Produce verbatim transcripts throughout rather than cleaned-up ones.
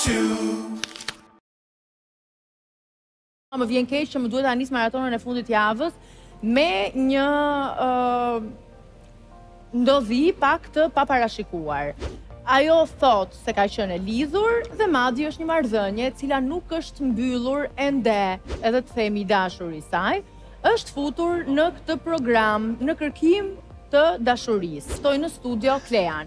Më vjen keq që më duhet ta nis maratonën e fundit javës me një uh, ndodhi pak të paparashikuar. Ajo thot se ka qenë e lidhur dhe madje është një marrëdhënie e cila nuk është mbyllur ende, edhe të themi i dashuri i saj, është futur në këtë program në kërkim të dashurisë. Ftoj në studio Klean.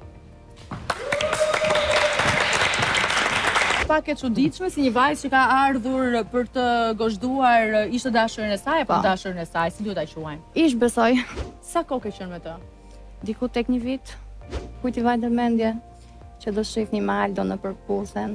Pak e çuditshme si një vajzë që ka ardhur për të gozhduar ishte dashurin e saj apo dashurin e saj, si duhet ta quajmë? Ish besoj. Sa kohë ke qenë me të? Diku tek një vit. Kujt i vajte mendje që do shihni me Aldo në përputhen.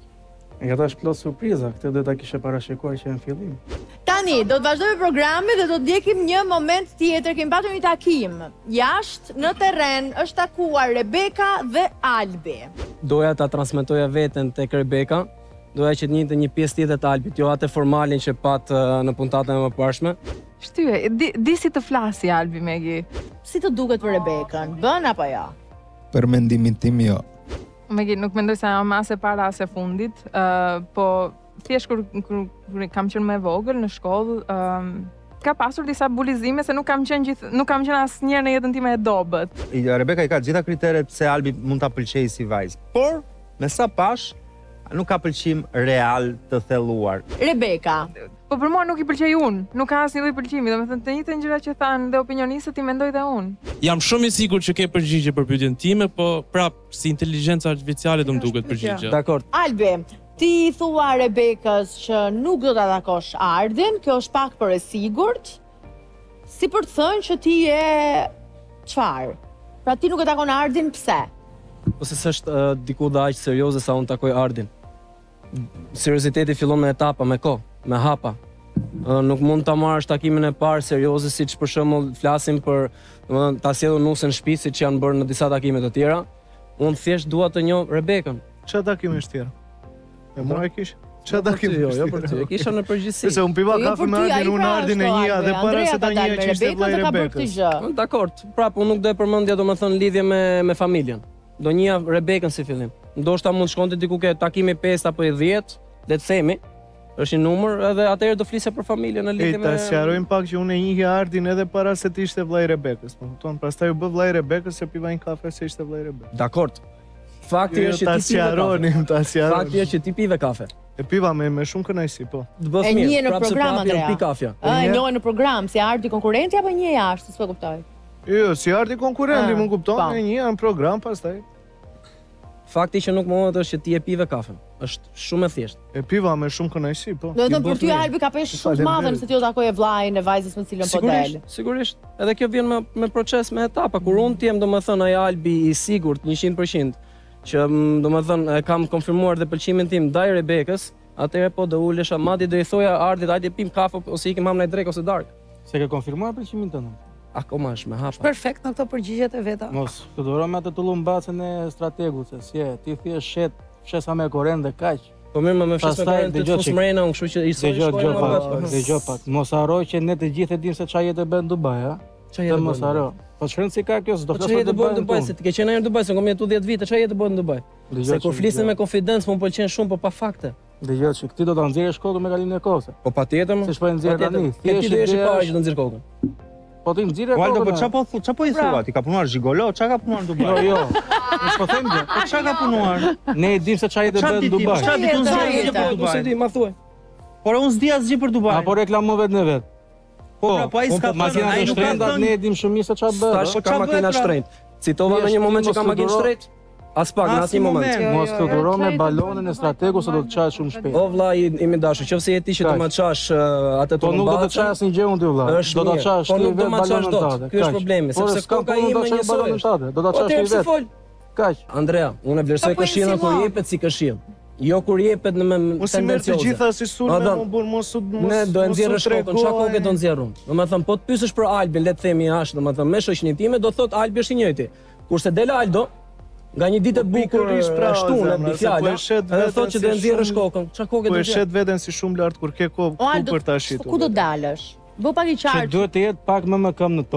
Ja tash plot surpriza, këtë do ta kishe parashikuar që në fillim. Tani, do të vazhdojmë programin dhe do të ndjekim një moment tjetër. Kemi patur një takim. Jashtë në terren është takuar Rebeka dhe Albi. Doja ta transmetoja veten tek Rebeka, doja që të njëjtë një pjesë tjetër të Albit, jo atë formalin që pat në puntatën e mëparshme. Shtyje, di, di si të flasi Albi Megi. Si të duket për Rebekën? Bën apo jo? Për mendimin tim jo. Megi, nuk mendoj se jam as e para as e fundit, uh, po thjesht kur, kur, kur kam qenë më e vogël në shkollë, um, ka pasur disa bulizime se nuk kam qenë gjithë, nuk kam qenë asnjëherë në jetën time e dobët. Rebeka i ka gjitha kriteret pse Albi mund ta pëlqejë si vajzë. Por, me sa pash, nuk ka pëlqim real të thelluar. Rebeka. Po për mua nuk i pëlqej unë, nuk ka asnjë lloj pëlqimi, domethënë të njëjtën gjëra që thanë dhe opinionistët i mendoj dhe unë. Jam shumë i sigurt që ke përgjigje për pyetjen time, po prap si inteligjenca artificiale do më duket përgjigje. Dakor. Albi, ti i thua Rebekës që nuk do ta takosh Ardin, kjo është pak për e sigurt, si për të thënë që ti je çfarë? Pra ti nuk e takon Ardin, pse? Ose s'është uh, diku dhe aq serioze sa unë takoj Ardin. Serioziteti fillon me etapa, me kohë, me hapa. Uh, nuk mund ta marrësh takimin e parë serioze, siç për shembull flasim për uh, ta sjellën nusën në shtëpi, siç janë bërë në disa takime të tjera. Unë thjesht dua të njoh Rebekën. Çfarë takime është tjera? E mua e kish? Çfarë takime? Jo, jo për ty. E kisha në përgjithësi. Se unë piva kafe me Ardin, unë Ardin e njëja dhe para se ta njëja që ishte vllai Rebekës. Dakor, prapë unë nuk do e përmendja domethënë lidhje me me familjen. Do njëja Rebekën si fillim. Ndoshta mund shkonte diku ke takimi pesë apo dhjetë, le të themi. Është një numër edhe atëherë do flisja për familjen në lidhje me. Ta sqarojmë pak që unë e njihja Ardin edhe para se të ishte vllai Rebekës, po kupton? Pastaj u bë vllai Rebekës se piva një kafe se ishte vllai Rebekës. Dakor. Fakti është që ti pive kafe. Ta sqaronim, Fakti është që ti pive kafe. E piva me me shumë kënaqësi, po. E njeh në program Andrea. Pi kafja. E njeh në program si Ardi konkurrenti apo një jashtë, s'po kuptoj. Jo, si Ardi konkurrenti, më kupton, e njeh në program pastaj. Fakti që nuk mundet është që ti e pive kafen. Është shumë e thjeshtë. E piva me shumë kënaqësi, po. Do të thënë për ty Albi ka peshë shumë të madhe nëse ti do takoje vllain e vajzës me cilën po del. Sigurisht, edhe kjo vjen me me proces, me etapa. Kur unë t'jem domethënë ai Albi i sigurt njëqind përqind që domethënë e kam konfirmuar dhe pëlqimin tim ndaj Rebekës, atëherë po do ulesha madje do i thoja Ardit, hajde pim kafe ose ikim ham në drek ose dark. Se ke konfirmuar pëlqimin tënd? Akoma është me hapa. Perfekt në këto përgjigjet e veta. Mos, të duro me atë tullumbacën e strategut, se si e, ti thjesht shet, fshesa me korrent dhe kaq. Po mirë, më me fshes me korrent të fus mrena, unë kështu që i soi shkojnë më pas. Dëgjoj pak, mos harroj që ne të gjithë e dimë se çfarë jetë bën në Dubai, a? Çfarë jetë mos harro. Po çfarë si ka kjo, s'do flas për Dubai. Në Dubai, se ti ke qenë herë në Dubai, se kam jetuar dhjetë vite, çfarë jetë bën në Dubai? Se kur flisëm me konfidencë, më pëlqen shumë, po pa fakte. Dëgjoj, që ti do ta nxjerrësh shkollën me kalimin e kohës. Po patjetër më. Se shpo e nxjerr tani. Ti do jesh i parë që do nxjerr kokën. Po ti nxjerrë kokën. Waldo, po çapo çapo i thua? Ti ka punuar gigolo, çka ka punuar në Dubai? Jo, jo. Ne s'po them gjë. Po çka ka punuar? Ne e dimë se çfarë jetë bën në Dubai. Çfarë di unë se për Dubai? Se di, ma thuaj. Por unë s'di asgjë për Dubai. Apo reklamove vetë në vet. Po, po ai s'ka thënë, ai nuk ka thënë. Ne e dimë shumë mirë se çfarë bën. Tash ka makina shtrenjtë. Citova në një moment që ka makinë shtrenjtë. As pak në asnjë moment. Mos fluturoj me balonin e strategu se do të çash shumë shpejt. O vllai i më dashur, nëse je ti që do më çash atë to. Po nuk do të çash asnjë gjë unë ti vllai. Do ta çash ti vetë balonin tënd. Ky është problemi, sepse koka ime një balonin tënd. Do ta çash ti vetë. Kaq. Andrea, unë vlerësoj këshillën kur jepet si këshill. Jo kur jepet në tendencioze. Mos i gjitha si sulme, më bën mos u mos. Ne do e nxjerrësh kokën, çka kokë do nxjerrun. Domethënë po të pyesësh për Albin, le të themi jashtë, domethënë me shoqëninë time do thotë Albi është i njëjti. Kurse del Aldo nga një ditë e bukur ashtu në di fjalë, edhe thotë që do nxjerrësh kokën. Çka kokë do të nxjerrësh? Po e shet veten si shumë lart kur ke kokë ku për ta shitur. Ku do dalësh? Bë pak i qartë. Duhet të jetë pak më më këm në tokë.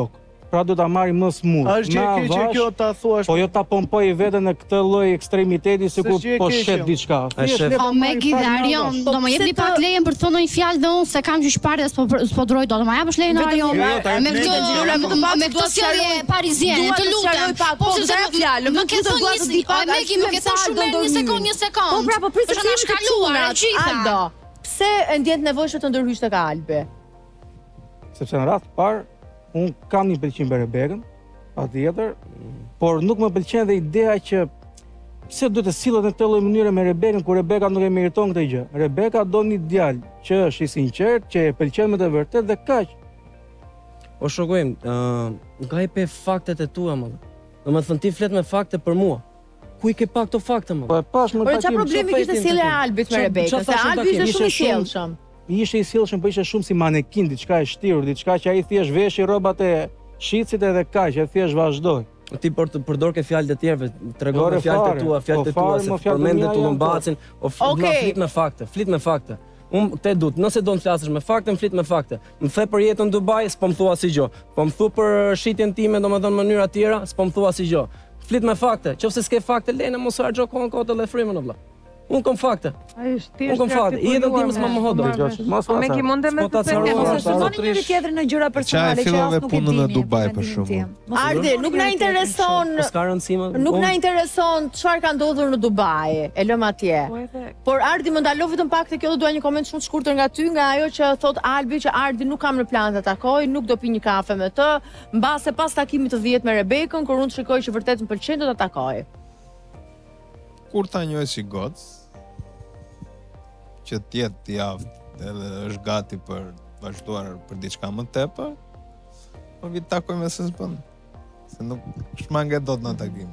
pra do ta marri më smooth. Është gjë e keqe kjo ta thuash. Po jo ta pompoj veten në këtë lloj ekstremiteti sikur po shet diçka. O Megi dhe Arion, do më jepni pak lejen për të thënë një fjalë dhe unë se kam gjyqparë dhe s'po s'po droj dot. Ma japësh lejen Arion? Me këtë me këtë sjellje pariziane, të lutem. Po se s'e fjalë, më ke thënë një sekondë, Megi më ke thënë shumë një sekondë, një sekondë. Po pra, po prisë të është kaluar e gjitha. Aldo, pse e ndjen nevojshme të ndërhysh tek Albi? Sepse në rast parë unë kam një pëlqim për Rebekën, patjetër, por nuk më pëlqen dhe ideja që pse duhet të sillet në këtë lloj mënyre me Rebekën kur Rebeka nuk e meriton këtë gjë. Rebeka do një djalë që është i sinqert, që e pëlqen me të vërtetë dhe kaq. O shokojm, ë nga i pe faktet e tua më. Domethënë ti flet me fakte për mua. Ku i ke pa këto fakte më? Po e pash më takim. Por çfarë problemi kishte sjellja e Albit me Rebekën? Se Albi ishte shumë i sjellshëm. Ishte i sjellshëm, po ishte shumë si manekin, diçka e shtirur, diçka që ai thjesht veshi rrobat e shitsit edhe kaq, e thjesht vazhdoi. Ti por të përdor ke fjalët e tjerëve, tregove fjalët e tua, fjalët e tua, se përmendë Tullumbacin, o flit me fakte, flit me fakte. Unë te dut, nëse do të flasësh me fakte, më flit me fakte. Më the për jetën në Dubai, s'po më thua asgjë. Po më thu për shitjen time, domethënë në mënyra të tjera, s'po më thua asgjë. Flit me fakte, nëse s'ke fakte, lene mos harxho kohën kot edhe frymën o vëlla. Unë kam fakte. Ai është thjesht. Unë kam fakte. I edhe timës më mohodo. Mos Po me ki mundem me të thënë, mos e shqetësoni njëri tjetrin në gjëra personale që as nuk e dini. Punën në Dubai për shembull. Ardi, nuk na intereson. S'ka rëndësi më. Nuk na intereson çfarë ka ndodhur në Dubai. E lëm atje. Por Ardi më ndalo vetëm pak te kjo, do dua një koment shumë të shkurtër nga ty, nga ajo që thot Albi që Ardi nuk kam në plan të takoj, nuk do pi një kafe me të, mbase pas takimit të dhjetë me Rebekën, kur unë shikoj që vërtet më pëlqen do ta takoj. Kur ta njohësh si gocë, që tjetë javë edhe është gati për vazhduar për diçka më tepër, po vi takoj me se s'bën. Se nuk shmanget dot në takim.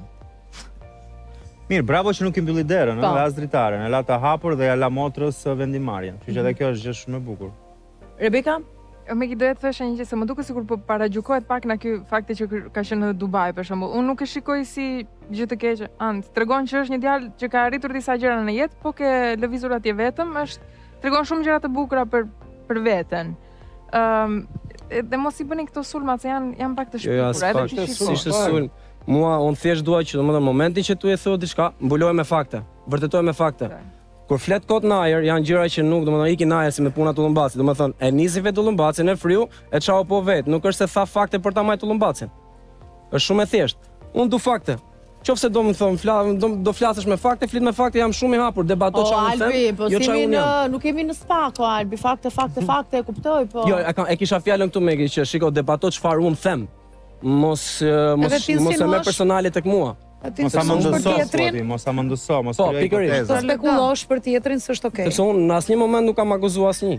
Mirë, bravo që nuk i mbylli derën, ëh, as dritaren, e la të hapur dhe ja la motrës vendimarrjen. Kështu që edhe kjo është gjë shumë e bukur. Rebeka? Me ki doja të thëshë një gjë, se më duket sikur po paragjukohet pak nga ky fakti që ka qenë në Dubai për shembull. Unë nuk e shikoj si gjë të keqe. Ant, tregon që është një djalë që ka arritur disa gjëra në jetë, po ke lëvizur atje vetëm, është tregon shumë gjëra të bukura për për veten. Ëm, um, dhe mos i bëni këto sulma se janë janë pak të shpifura, edhe ti shikoj. Ishte sulm. Mua unë thjesht dua që domethënë momenti që tu e thua diçka, mbuloj me fakte, vërtetoj me fakte. Kur flet kot në ajër, janë gjëra që nuk, domethënë ikin në ajër si me puna Tullumbacit, domethënë e nisi vetë Tullumbacin, e friu, e çau po vet, nuk është se tha fakte për ta marrë Tullumbacin. Është shumë e thjeshtë. Unë du fakte. Qofse do më thon, do, do flasësh me fakte, flit me fakte, jam shumë i hapur, debato çfarë më them. Po jo çfarë unë jam. Nuk kemi në spako Albi, fakte, fakte, fakte, e kuptoj, po. Jo, e, kam, e kisha fjalën këtu Megi që shiko debato çfarë unë them. Mos mos mos e merr personale tek mua. Mos sa më ndëso, mos sa më ndëso, mos po, pikërisht. Të spekullosh për tjetrin s'është okay. Sepse unë në asnjë moment nuk kam akuzuar asnjë.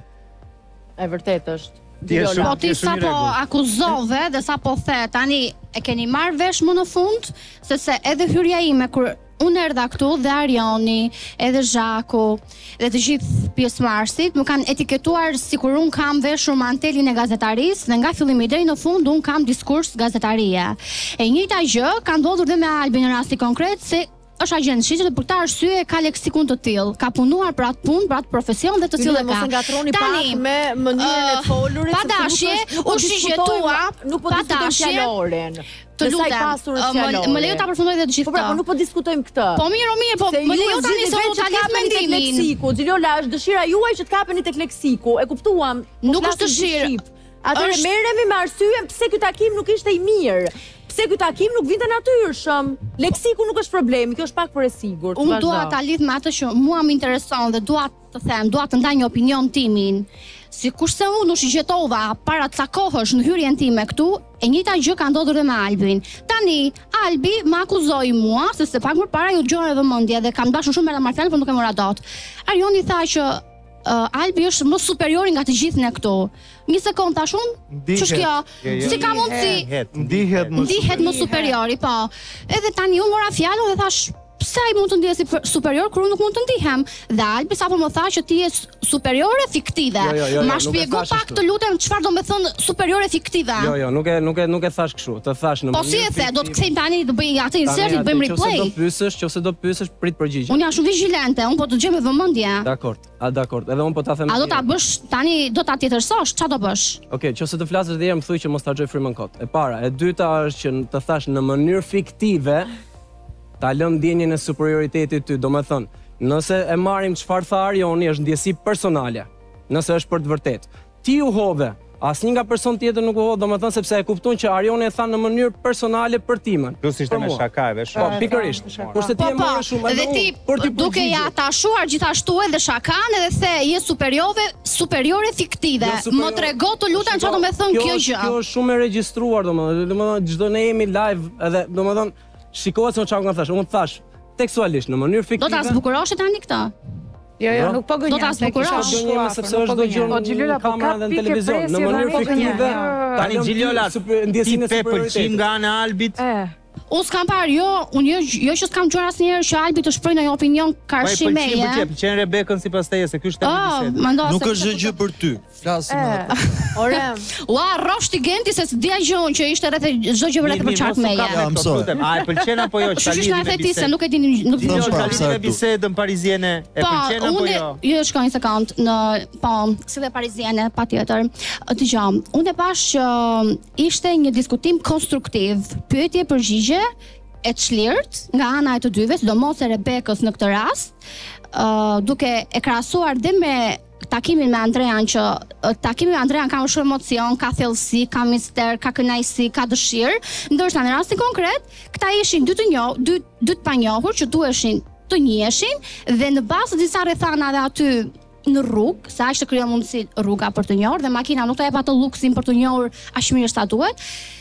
E vërtet është. Po ti sa po akuzove dhe sa po the, tani e keni marrë vesh më në fund, sepse edhe hyrja ime kur unë erdha këtu dhe Arioni, edhe Zhaku, dhe të gjithë pjesëmarrësit më kanë etiketuar sikur unë kam veshur mantelin e gazetarisë dhe nga fillimi deri në fund unë kam diskurs gazetarie. E njëjta gjë ka ndodhur dhe me Albin në rasti konkret se është agent shiqe dhe për këtë arsye ka leksikun të tillë, ka punuar për atë punë, për atë profesion dhe të cilën ka. Mos e ngatroni pak me mënyrën e folurit, pa dashje, u shigjetua, nuk po diskutojmë fjalorin. Të lutem, më lejo ta përfundoj dhe të gjithë këto. Po nuk po diskutojmë këtë. Po mirë, mirë, po më lejo tani se do ta lidh mendimin. Leksiku, Xhilola, është dëshira juaj që të kapeni tek leksiku. E kuptuam. Nuk është dëshirë. Atëherë merremi me arsyeën pse ky takim nuk ishte i mirë. Pse ky takim nuk vinte natyrshëm. Leksiku nuk është problemi, kjo është pak për e sigurt. Unë dua ta lidh me atë që mua më intereson dhe dua të them, dua të ndaj një opinion timin. Sikurse unë u shigjetova para ca kohësh në hyrjen time këtu, e njëjta gjë ka ndodhur edhe me Albin. Tani Albi më akuzoi mua se se pak më parë ju dëgjova vëmendje dhe kam dashur shumë me Martel, por nuk e mora dot. Arioni tha që uh, Albi është më superiori nga të gjithë ne këtu. Një sekond tash unë? Ç'është kjo? Si ka mundsi? Ndihet më ndihet më superiori, po. Edhe tani unë mora fjalën dhe thash pse ai mund të ndihet si superior kur unë nuk mund të ndihem? Dhe Albi sapo më tha që ti je superiore fiktive. Jo, jo, jo, Ma nuk e shpjego thash pak ashtu. të lutem çfarë do të thonë superiore fiktive. Jo, jo, nuk e nuk e nuk e thash kështu. Të thash në Po si e the, do të kthejmë tani, do bëj atë Tani, insert, atë, bëjmë Nëse do replay. pyesësh, nëse do pyesësh, prit përgjigje. Unë jam shumë vigjilente, unë po të gjej me vëmendje. Dakor. A dakor. Edhe unë po ta them. A do ta tjerë. bësh tani, do ta tjetërsosh, çfarë do bësh? Okej, nëse të flasësh edhe herë më thuj që mos ta xhoj frymën kot. E para, e dyta është që të thash në mënyrë fiktive ta lëm ndjenjen e superioritetit ty, domethënë, nëse e marrim çfarë tha Arioni është ndjesi personale. Nëse është për të vërtetë. Ti u hodhe, asnjë nga person tjetër nuk u hodh, domethënë sepse e kupton që Arioni e tha në mënyrë personale për timën. Plus ishte Për me mua. shaka edhe Po, shumë. pikërisht. Kurse ti Po e po, morë shumë dhe ti për të duke ja tashuar gjithashtu edhe shakan edhe the je superiore, superiore fiktive. Jo, superior- Më trego të lutem çfarë do të thonë kjo është- gjë. Kjo është shumë e regjistruar, domethënë, domethënë çdo ne jemi live edhe domethënë shikohet se çfarë kanë thashë. Unë thash tekstualisht në mënyrë fiktive. Do ta zbukurosh tani këtë? Jo, jo, Jo. nuk po gënjem. Do ta se kisha zbukurosh. shkuar, Gënjeme sepse nuk po është çdo gënjem. gjë Po, Gjiljola, në po kamera ka dhe në pikë televizion, në presje mënyrë dhe nuk fiktive. gënjem. Tani Gjiljola, ti ndjesinë e pe pëlqim superioritetit. nga ana e Albit? E, Unë s'kam parë, jo, unë jo, jo që s'kam dëgjuar asnjëherë që Albi të shprehë një opinion Po e karshi pëlqim, meje. pëlqen, pëlqen Rebekën sipas teje se ky është tema e Oh, bisedës. mendoj Nuk se është gjë gjë për ty. Flasim edhe për Ore, Ua, rrosh ti genti se s'dia gjë unë që ishte rreth e- çdo gjë rreth e përçart meje. Ja, mësoj. A e pëlqen apo jo? Kështu që na the ti se nuk e dini, nuk dini. Thon pra, Çfarë pse me këtu? bisedën pariziene e Po, pëlqen apo unë jo? jo shkoj një sekond në po, si dhe pariziane patjetër. Dgjoj, unë e pash që ishte një diskutim konstruktiv, pyetje përgjigje e çlirt nga ana e të dyve, sidomos e Rebekës në këtë rast, ë duke e krahasuar dhe me takimin me Andrean që ë, takimi me Andrean ka më shumë emocion, ka thellësi, ka mister, ka kënaqësi, ka dëshirë, ndërsa në rastin konkret, këta ishin dy të njoh, dy dy të panjohur që duheshin të njiheshin dhe në bazë të disa rrethanave aty në rrugë, sa aq të krijon mundësi rruga për të njohur dhe makina nuk ta jep atë luksin për të njohur aq mirë sa duhet.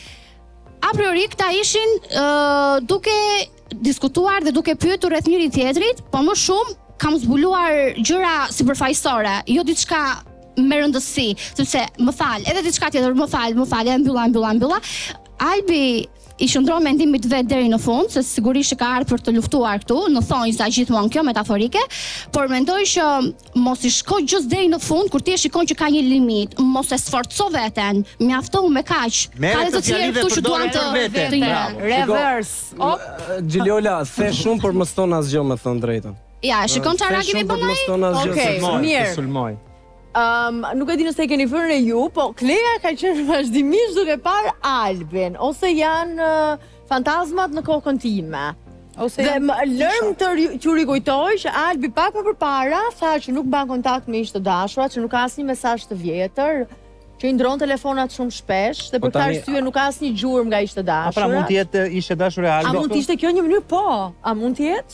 A priori këta ishin uh, duke diskutuar dhe duke pyetur rreth njëri tjetrit, po më shumë kam zbuluar gjëra sipërfaqësore, jo diçka me rëndësi, sepse më fal, edhe diçka tjetër, më fal, më fal, e mbylla, mbylla, mbylla. Albi i shndron mendimit vet deri në fund, se sigurisht që ka ardhur për të luftuar këtu, në thonjza gjithmonë kjo metaforike, por mendoj që mos i shkoj gjithë deri në fund kur ti e shikon që ka një limit, mos e sforco veten, mjafton me kaq. Ka edhe të tjerë këtu që duan të të jenë. reverse. Gjiljola, the shumë për mos thon asgjë, me thënë drejtën. Ja, e shikon çfarë The reagimi shumë për bën mos ai? thon asgjë. Okej, sulmoj, mirë. sulmoj. Um, nuk e di nëse e keni vënë re ju, po Klea ka qenë vazhdimisht duke parë Albin, ose janë uh, fantazmat në kokën time. Ose Dhe janë- më lërm të ri- që rikujtoj që Albi pak më përpara tha që nuk mban kontakt me ish të dashurat, që nuk ka asnjë mesazh të vjetër, që i ndron telefonat shumë shpesh dhe Po për këtë tani- arsye nuk ka asnjë gjurmë nga ish të A pra dashurat. mund të jetë ishte dashur e A Albit? mund të ishte kjo një mënyrë? Po, a mund të jetë?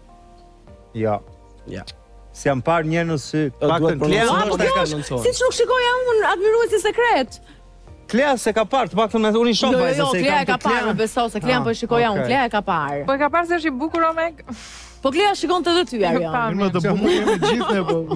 Jo. Ja. Si jam parë një në sy, duhet paktën për Klea mos- A, është po e kjo ka është, nënçon. siç nuk shikoja unë admiruesi sekret. Klea se ka parë, të paktën unë i shoh Jo, jo, vajza jo, se i Klea kam e ka të Klea. parë, më beso se Klea Ah, po e shikoja unë, okay. Klea e ka parë. Po e ka parë se është i bukur Omek? Po Klea shikon të dhe ty, Arion. Pa, Më të bukur jemi gjithë ne, po.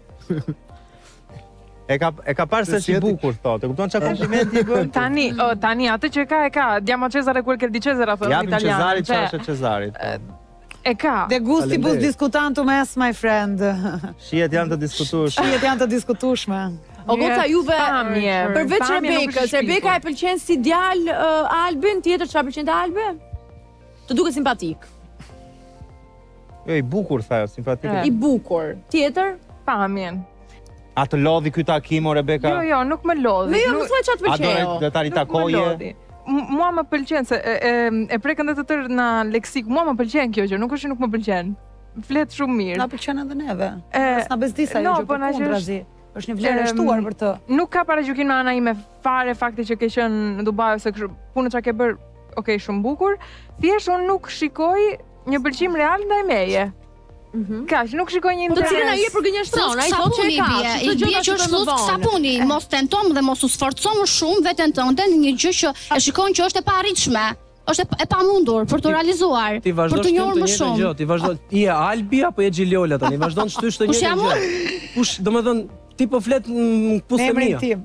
E ka e ka parë se është i bukur thotë. E kupton çfarë komplimenti i bën? Tani, o, tani atë që ka e ka, Diamo Cesare quel che di Cesare thonë në Japim italian. Cezarit çfarë është Cezarit. E ka. De gusti bus Faleminderit. diskutantum es, my friend. Shihet janë të diskutueshme. Shihet janë të diskutueshme. O goca juve, Pamje, përveç pamje nuk Rebekës, është Rebeka e shpikur. pëlqen si djalë uh, Albin, tjetër çfarë pëlqen te Albe? Të duket simpatik, Jo, i bukur thajo, simpatik. E. i bukur. Tjetër? Pamjen. A të lodhi ky takim o Rebeka? Jo, jo, nuk më lodhi. Me jo, Nuk- më thuaj çfarë të A do pëlqeu. do ta nuk më ritakoje? lodhi. M- Mua më pëlqen se e, e, e prekën dhe të tërë në leksik. Mua më pëlqen kjo gjë, nuk është që nuk më pëlqen. Flet shumë mirë. Na pëlqen edhe neve. E, S'na bezdis ajo no, gjë po na që përkundrazi. Është një vlerë e Em, shtuar për të. Nuk ka paragjykim në ana ime fare fakti që ke qenë në Dubai ose kështu punë çka ke bër, okay, shumë bukur. Thjesht unë nuk shikoj një pëlqim real ndaj meje. Kaq, nuk shikoj një Të interes. cilën ai e përgënjeshtron, ai thotë që e Sapuni ka. bie, çdo i gjë bie ta që është shikon më luft vonë. sapuni, mos tenton dhe mos u sforco më shumë veten tënde në një gjë që e shikon që është e paarritshme, është e, e pamundur për të realizuar, Ti për vazhdo të shtyp njohur të më njëjtën shumë. gjë, ti vazhdo. I e Albi apo je Gjiljola tani? Vazhdon të shtysh të Kush njëjtën jam gjë. unë? Kush, domethënë, ti po flet në pusë Me emrin mia. tim. Po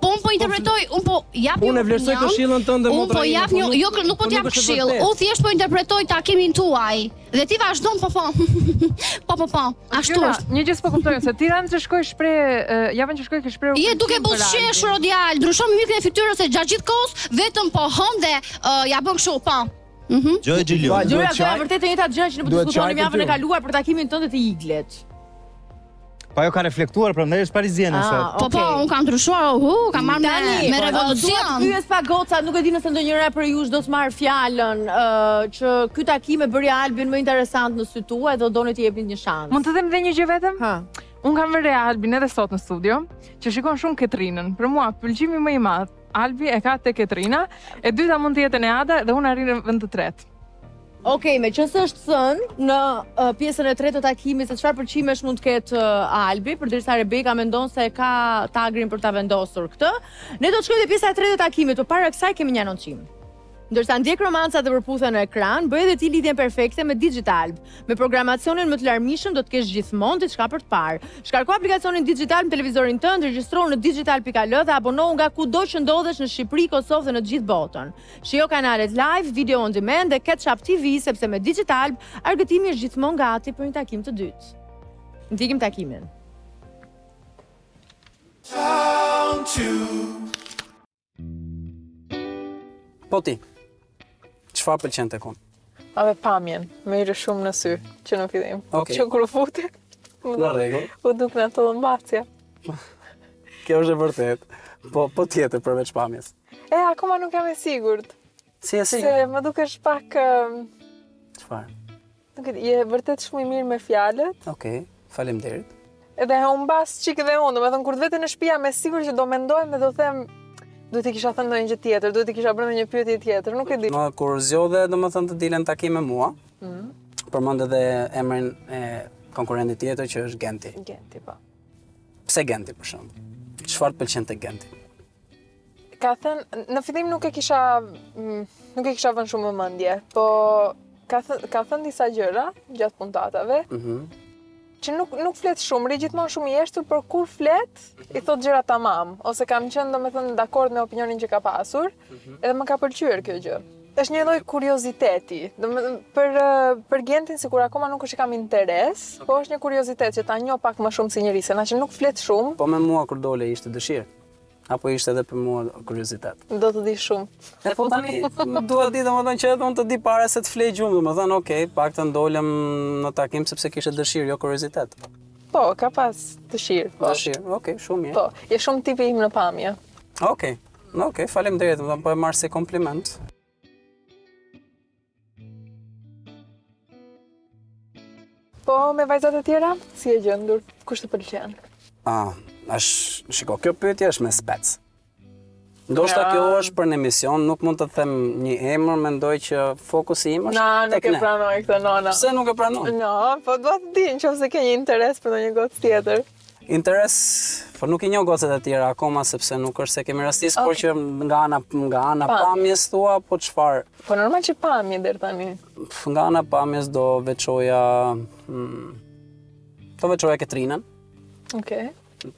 Po unë po interpretoj, unë po jap një Unë e vlerësoj këshillën tënde, Unë motra po ime, jap po një, nuk- jo, nuk po po t'jap nuk është e këshill. vërtetë. Unë thjesht po interpretoj takimin tuaj. Dhe ti vazhdon po po. Po po po. Ashtu Gjyra, është. Një gjë s'po kuptoj, se ti ranë që shkoj shpreh, uh, javën që shkoj ke shpreh. Je duke buzëqeshur o djalë, ndryshon mimikën e fytyrës se gjatë gjithë kohës vetëm po hon dhe uh, ja bën kështu, po. Mhm. Gjoj Gjilion. Gjyra, kjo e vërtet e njëjta gjë që ne po Duhet diskutonim çaj javën e për ty. kaluar për takimin tënd të Iglet. Po ajo ka reflektuar, prandaj është pariziane Ah, sot. Po po, unë kam ndryshuar, hu, kam marrë me, Tani, me po, revolucion. Duhet pyes pa goca, nuk e di nëse ndonjëra për ju do të marr fjalën ë, që ky takim e bëri Albin më interesant në sy tuaj dhe doni t'i jepni një shans. Mund të them dhe një gjë vetëm? Ha. Unë kam vënë Albin edhe sot në studio, që shikon shumë Ketrinën. Për mua, pëlqimi më i madh, Albi e ka te Ketrina, e dyta mund të jetë Neada dhe unë arrin në vend të tretë. Okej, me qëse është thënë në uh, pjesën e tretë të takimit se çfarë përqimesh mund të ketë uh, Albi, përderisa Rebeka mendon se ka tagrin për ta vendosur këtë, ne do të shkojmë te pjesa e tretë e takimit, por para kësaj kemi një anoncim. Ndërsa ndjek romancat dhe përputhen në ekran, bëj edhe ti lidhjen perfekte me Digitalb. Me programacionin më të larmishëm do të kesh gjithmonë diçka për të parë. Shkarko aplikacionin Digitalb në televizorin tënd, regjistrohu në digital pikë al dhe abonohu nga kudo që ndodhesh në Shqipëri, Kosovë dhe në të gjithë botën. Shijo kanalet live, video on demand dhe Catch-up T V sepse me Digitalb argëtimi është gjithmonë gati për një takim të dytë. Ndikim takimin. Po ti, çfarë pëlqen tek unë? Ave pamjen, më i shumë në sy, që në fillim. Okej. Që kur u fute, Në rregull. u duk në të dhëmbacja. Kjo është e vërtet. Po po tjetër përveç pamjes. E, akoma nuk jam e sigurt. Si e Se sigurt? më dukesh pak, ëm, Çfarë? nuk e di, je vërtet shumë i mirë me fjalët. Okej, faleminderit. Edhe e humbas çik dhe unë, domethënë kur të vete në shtëpi jam e sigurt që do mendojmë dhe do them duhet i kisha thënë ndonjë gjë tjetër, duhet i kisha bërë ndonjë pyetje tjetër, nuk e di. Më kur zgjodhe domethënë të dilen takim me mua, Mm. përmend edhe emrin e konkurrentit tjetër që është Genti. Genti, po. Pse Genti për shemb? Çfarë të pëlqen te Genti? Ka thënë, në fillim nuk e kisha, mm, nuk e kisha vënë shumë vëmendje, po ka thënë, ka thënë disa gjëra gjatë puntatave, Mhm. që nuk nuk flet shumë, ri gjithmonë shumë i jeshtur, por kur flet, i thot gjëra tamam, ose kam qenë domethënë dakord me opinionin që ka pasur, edhe më ka pëlqyer kjo gjë. Është një lloj kurioziteti. Domethënë për ë, për Gentin sikur akoma nuk është që kam interes, po është një kuriozitet që ta njoh pak më shumë si njerëz, se na që nuk flet shumë, Po me mua kur dole ishte dëshirë? Apo ishte edhe për mua kuriozitet? do të di shumë. E po tani dua di domethënë që edhe unë të di para se të flej gjumë, domethënë okay, paktën dolëm në takim sepse kishe dëshirë, jo kuriozitet. Po, ka pas dëshirë, po. Dëshirë, okay, shumë mirë. Po, je shumë tipi im në pamje. Okej. Okej, faleminderit, domethënë po e marr si kompliment. Po, me vajzat e tjera, si e gjendur? Kush të pëlqen? Ah, është, shiko, kjo pyetje është me spec. Ndoshta Ja. kjo është për në emision, nuk mund të them një emër, mendoj që fokusi im është Na, nuk tek e ne. pranoj këtë, nona. Pse nuk e pranon? No, po dua të di nëse ke një interes për ndonjë gocë tjetër. Interes, po nuk i njoh gocët e tjera akoma sepse nuk është se kemi rastis, por që nga ana nga ana Pam. pamjes thua, po çfarë? Po normal që pamje deri tani. Nga ana pamjes do veçoja hmm, do veçoja Ketrinën. Okej.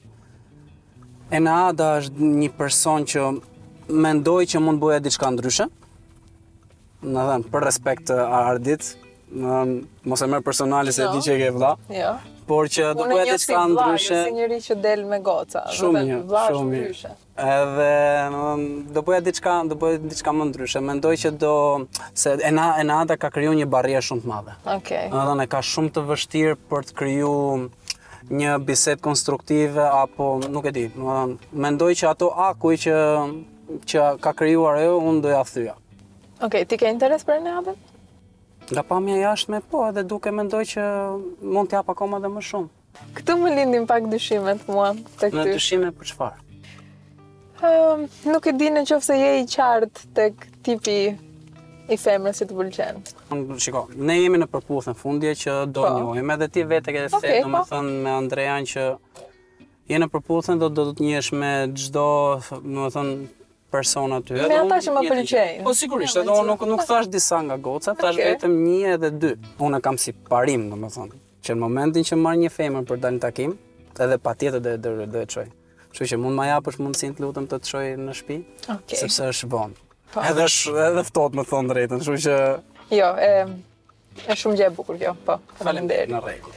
Enada është një person që mendoj që mund bëja diçka ndryshe. Në thënë, për respekt të Ardit, në, mos e merr personale se Jo. di që e ke vëlla, Jo. por që do Unë bëja një si diçka vlla, ndryshe. jo si njëri që del me goca. Shumë Domethënë, mirë, vlla është shumë mirë. ndryshe. Edhe në, do bëja diçka, do bëja diçka më ndryshe. Mendoj që do se Ena, Enada ka krijuar një barrierë shumë të madhe. Okej. Domethënë ka shumë të vështirë për të krijuar një bisedë konstruktive apo nuk e di. Domethënë mendoj që ato akuj që që ka krijuar ajo, unë do ja thyja. Okej, ti ke interes për Enadën? Nga pamja jashtme, po, edhe duke mendoj që mund t'jap akoma edhe më shumë. Këtu më lindin pak dyshimet mua tek Në ty. dyshime për çfarë? Ëm, nuk e di në qoftë se je i qartë tek tipi i femrës që të pëlqen. Unë, Shiko, ne jemi në përputhjen fundje që do Po. njohim, edhe ti vetë ke Okej, thënë, po. domethënë me Andrean që je në përputhjen do do të njihesh me çdo, domethënë persona aty. Me Edhe ata unë që më një të gjë. pëlqejnë. Po sigurisht, Ja, edhe unë nuk nuk thash disa nga goca, thash Okej. vetëm një edhe dy. Unë e kam si parim, domethënë, që në momentin që marr një femër për dalë në takim, edhe patjetër do do do e çoj. Kështu që mund ma japësh mundësinë të lutem të të çoj në shtëpi, Okej. sepse është vonë. Po. Edhe është edhe ftohtë më thon drejtën, kështu që Jo, e, është shumë gjë e bukur kjo, po. Faleminderit. në rregull.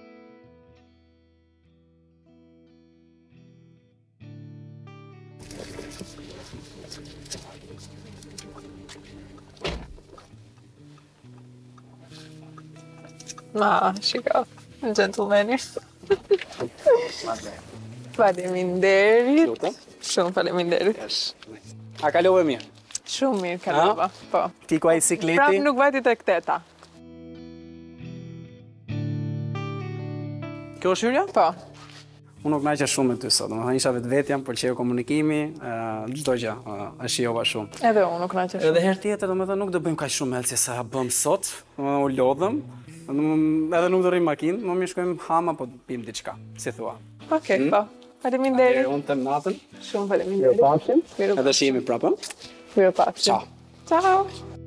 Ma, shiko, gentlemani. Faleminderit. Shumë faleminderit. A kalove mirë? Shumë mirë kalova, po. Ti ku ai sikleti? Prap nuk vajti tek teta. Kjo është hyrja? Po. Unë nuk naqesh shumë me ty sot, domethënë isha vetvetja, më pëlqeu komunikimi, çdo gjë, e shijova shumë. Edhe unë nuk naqesh shumë. Edhe herë tjetër, domethënë nuk do bëjmë kaq shumë else sa bëm sot, domethënë u lodhëm, edhe nuk do rrim makinë, më mirë shkojmë ham apo pim diçka, si thua. Okej, po. Faleminderit. Unë them natën. Shumë faleminderit. Mirupafshim. Miru- Edhe shihemi prapë. Mirupafshim. Ciao. Ciao.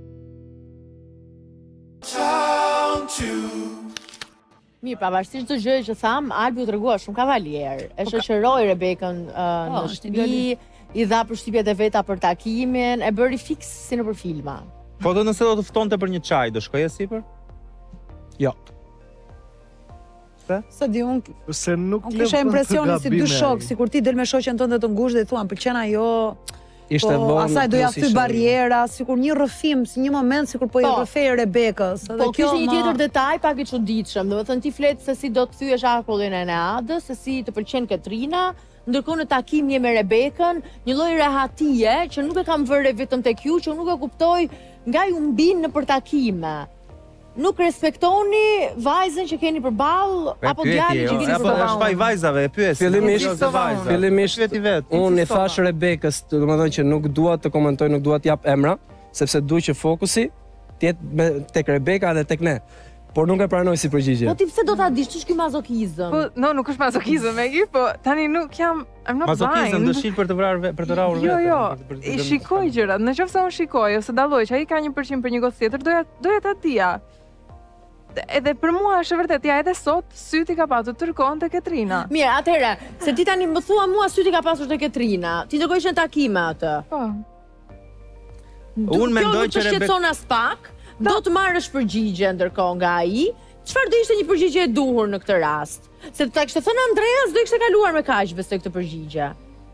Mirë, pavarësisht çdo gjë që tham, Albi u tregua shumë kavalier. E shoqëroi Rebekën uh, Po, në është një shtëpi, i dha përshtypjet e veta për takimin, e bëri fiks si nëpër filma. Po do nëse do të ftonte për një çaj, do shkoje sipër? Jo. Se di unë, Se nuk unë kisha impresionin si dy gabime shok, ai. sikur ti del me shoqen tënde të ngushtë dhe i thuan pëlqen ajo. Ishte po, vonë. asaj doja plus thy ishte- barriera, sikur një rrëfim, si një moment sikur po i Po. rrëfej Rebekës. Edhe Po kjo kishte një ma- tjetër detaj pak i çuditshëm. Domethënë ti flet se si do të thyesh akullin e Neadës, se si të pëlqen Katrina, ndërkohë në takim je me Rebekën, një lloj rehatie që nuk e kam vënë vetëm tek ju, që nuk e kuptoj nga ju mbin në për takime. Nuk respektoni vajzën që keni përballë Po e apo pyetje, djalin që jo, keni apo është vaj përballë. vajzave, e pyes. Fillimisht, jo se vajza. fillimisht Pyeti vet. unë i thash Rebekës, domethënë që nuk dua të komentoj, nuk dua të jap emra, sepse dua që fokusi të jetë me- tek Rebeka dhe tek ne. Por nuk e pranoj si përgjigje. Po ti pse do ta dish ç'është ky mazokizëm? Po, no, nuk është mazokizëm e ki, po tani nuk jam, I'm not Mazokizëm blind. dëshirë për të vrarë ve- për të rrahur Jo, veten, jo, për të- për të i dëmë- shikoj gjërat, në qoftë se unë shikoj ose dalloj që ai ka një përqim për një gocë tjetër, doja doja ta dija. Edhe për mua është e vërtet, ja edhe sot syti ka patur tërkohën te Katrina. Mirë, atëherë, se ti tani më thua mua syti ka pasur te Katrina. Ti ndërkohë ishe në takime atë. Po. Unë mendoj që Kjo nuk të Rebek- shqetëson as pak, do të marrësh përgjigje ndërkohë nga ai. Çfarë do ishte një përgjigje e duhur në këtë rast? Se ta kishte thënë Andreas, do ishte kaluar me kaq besoj këtë përgjigje.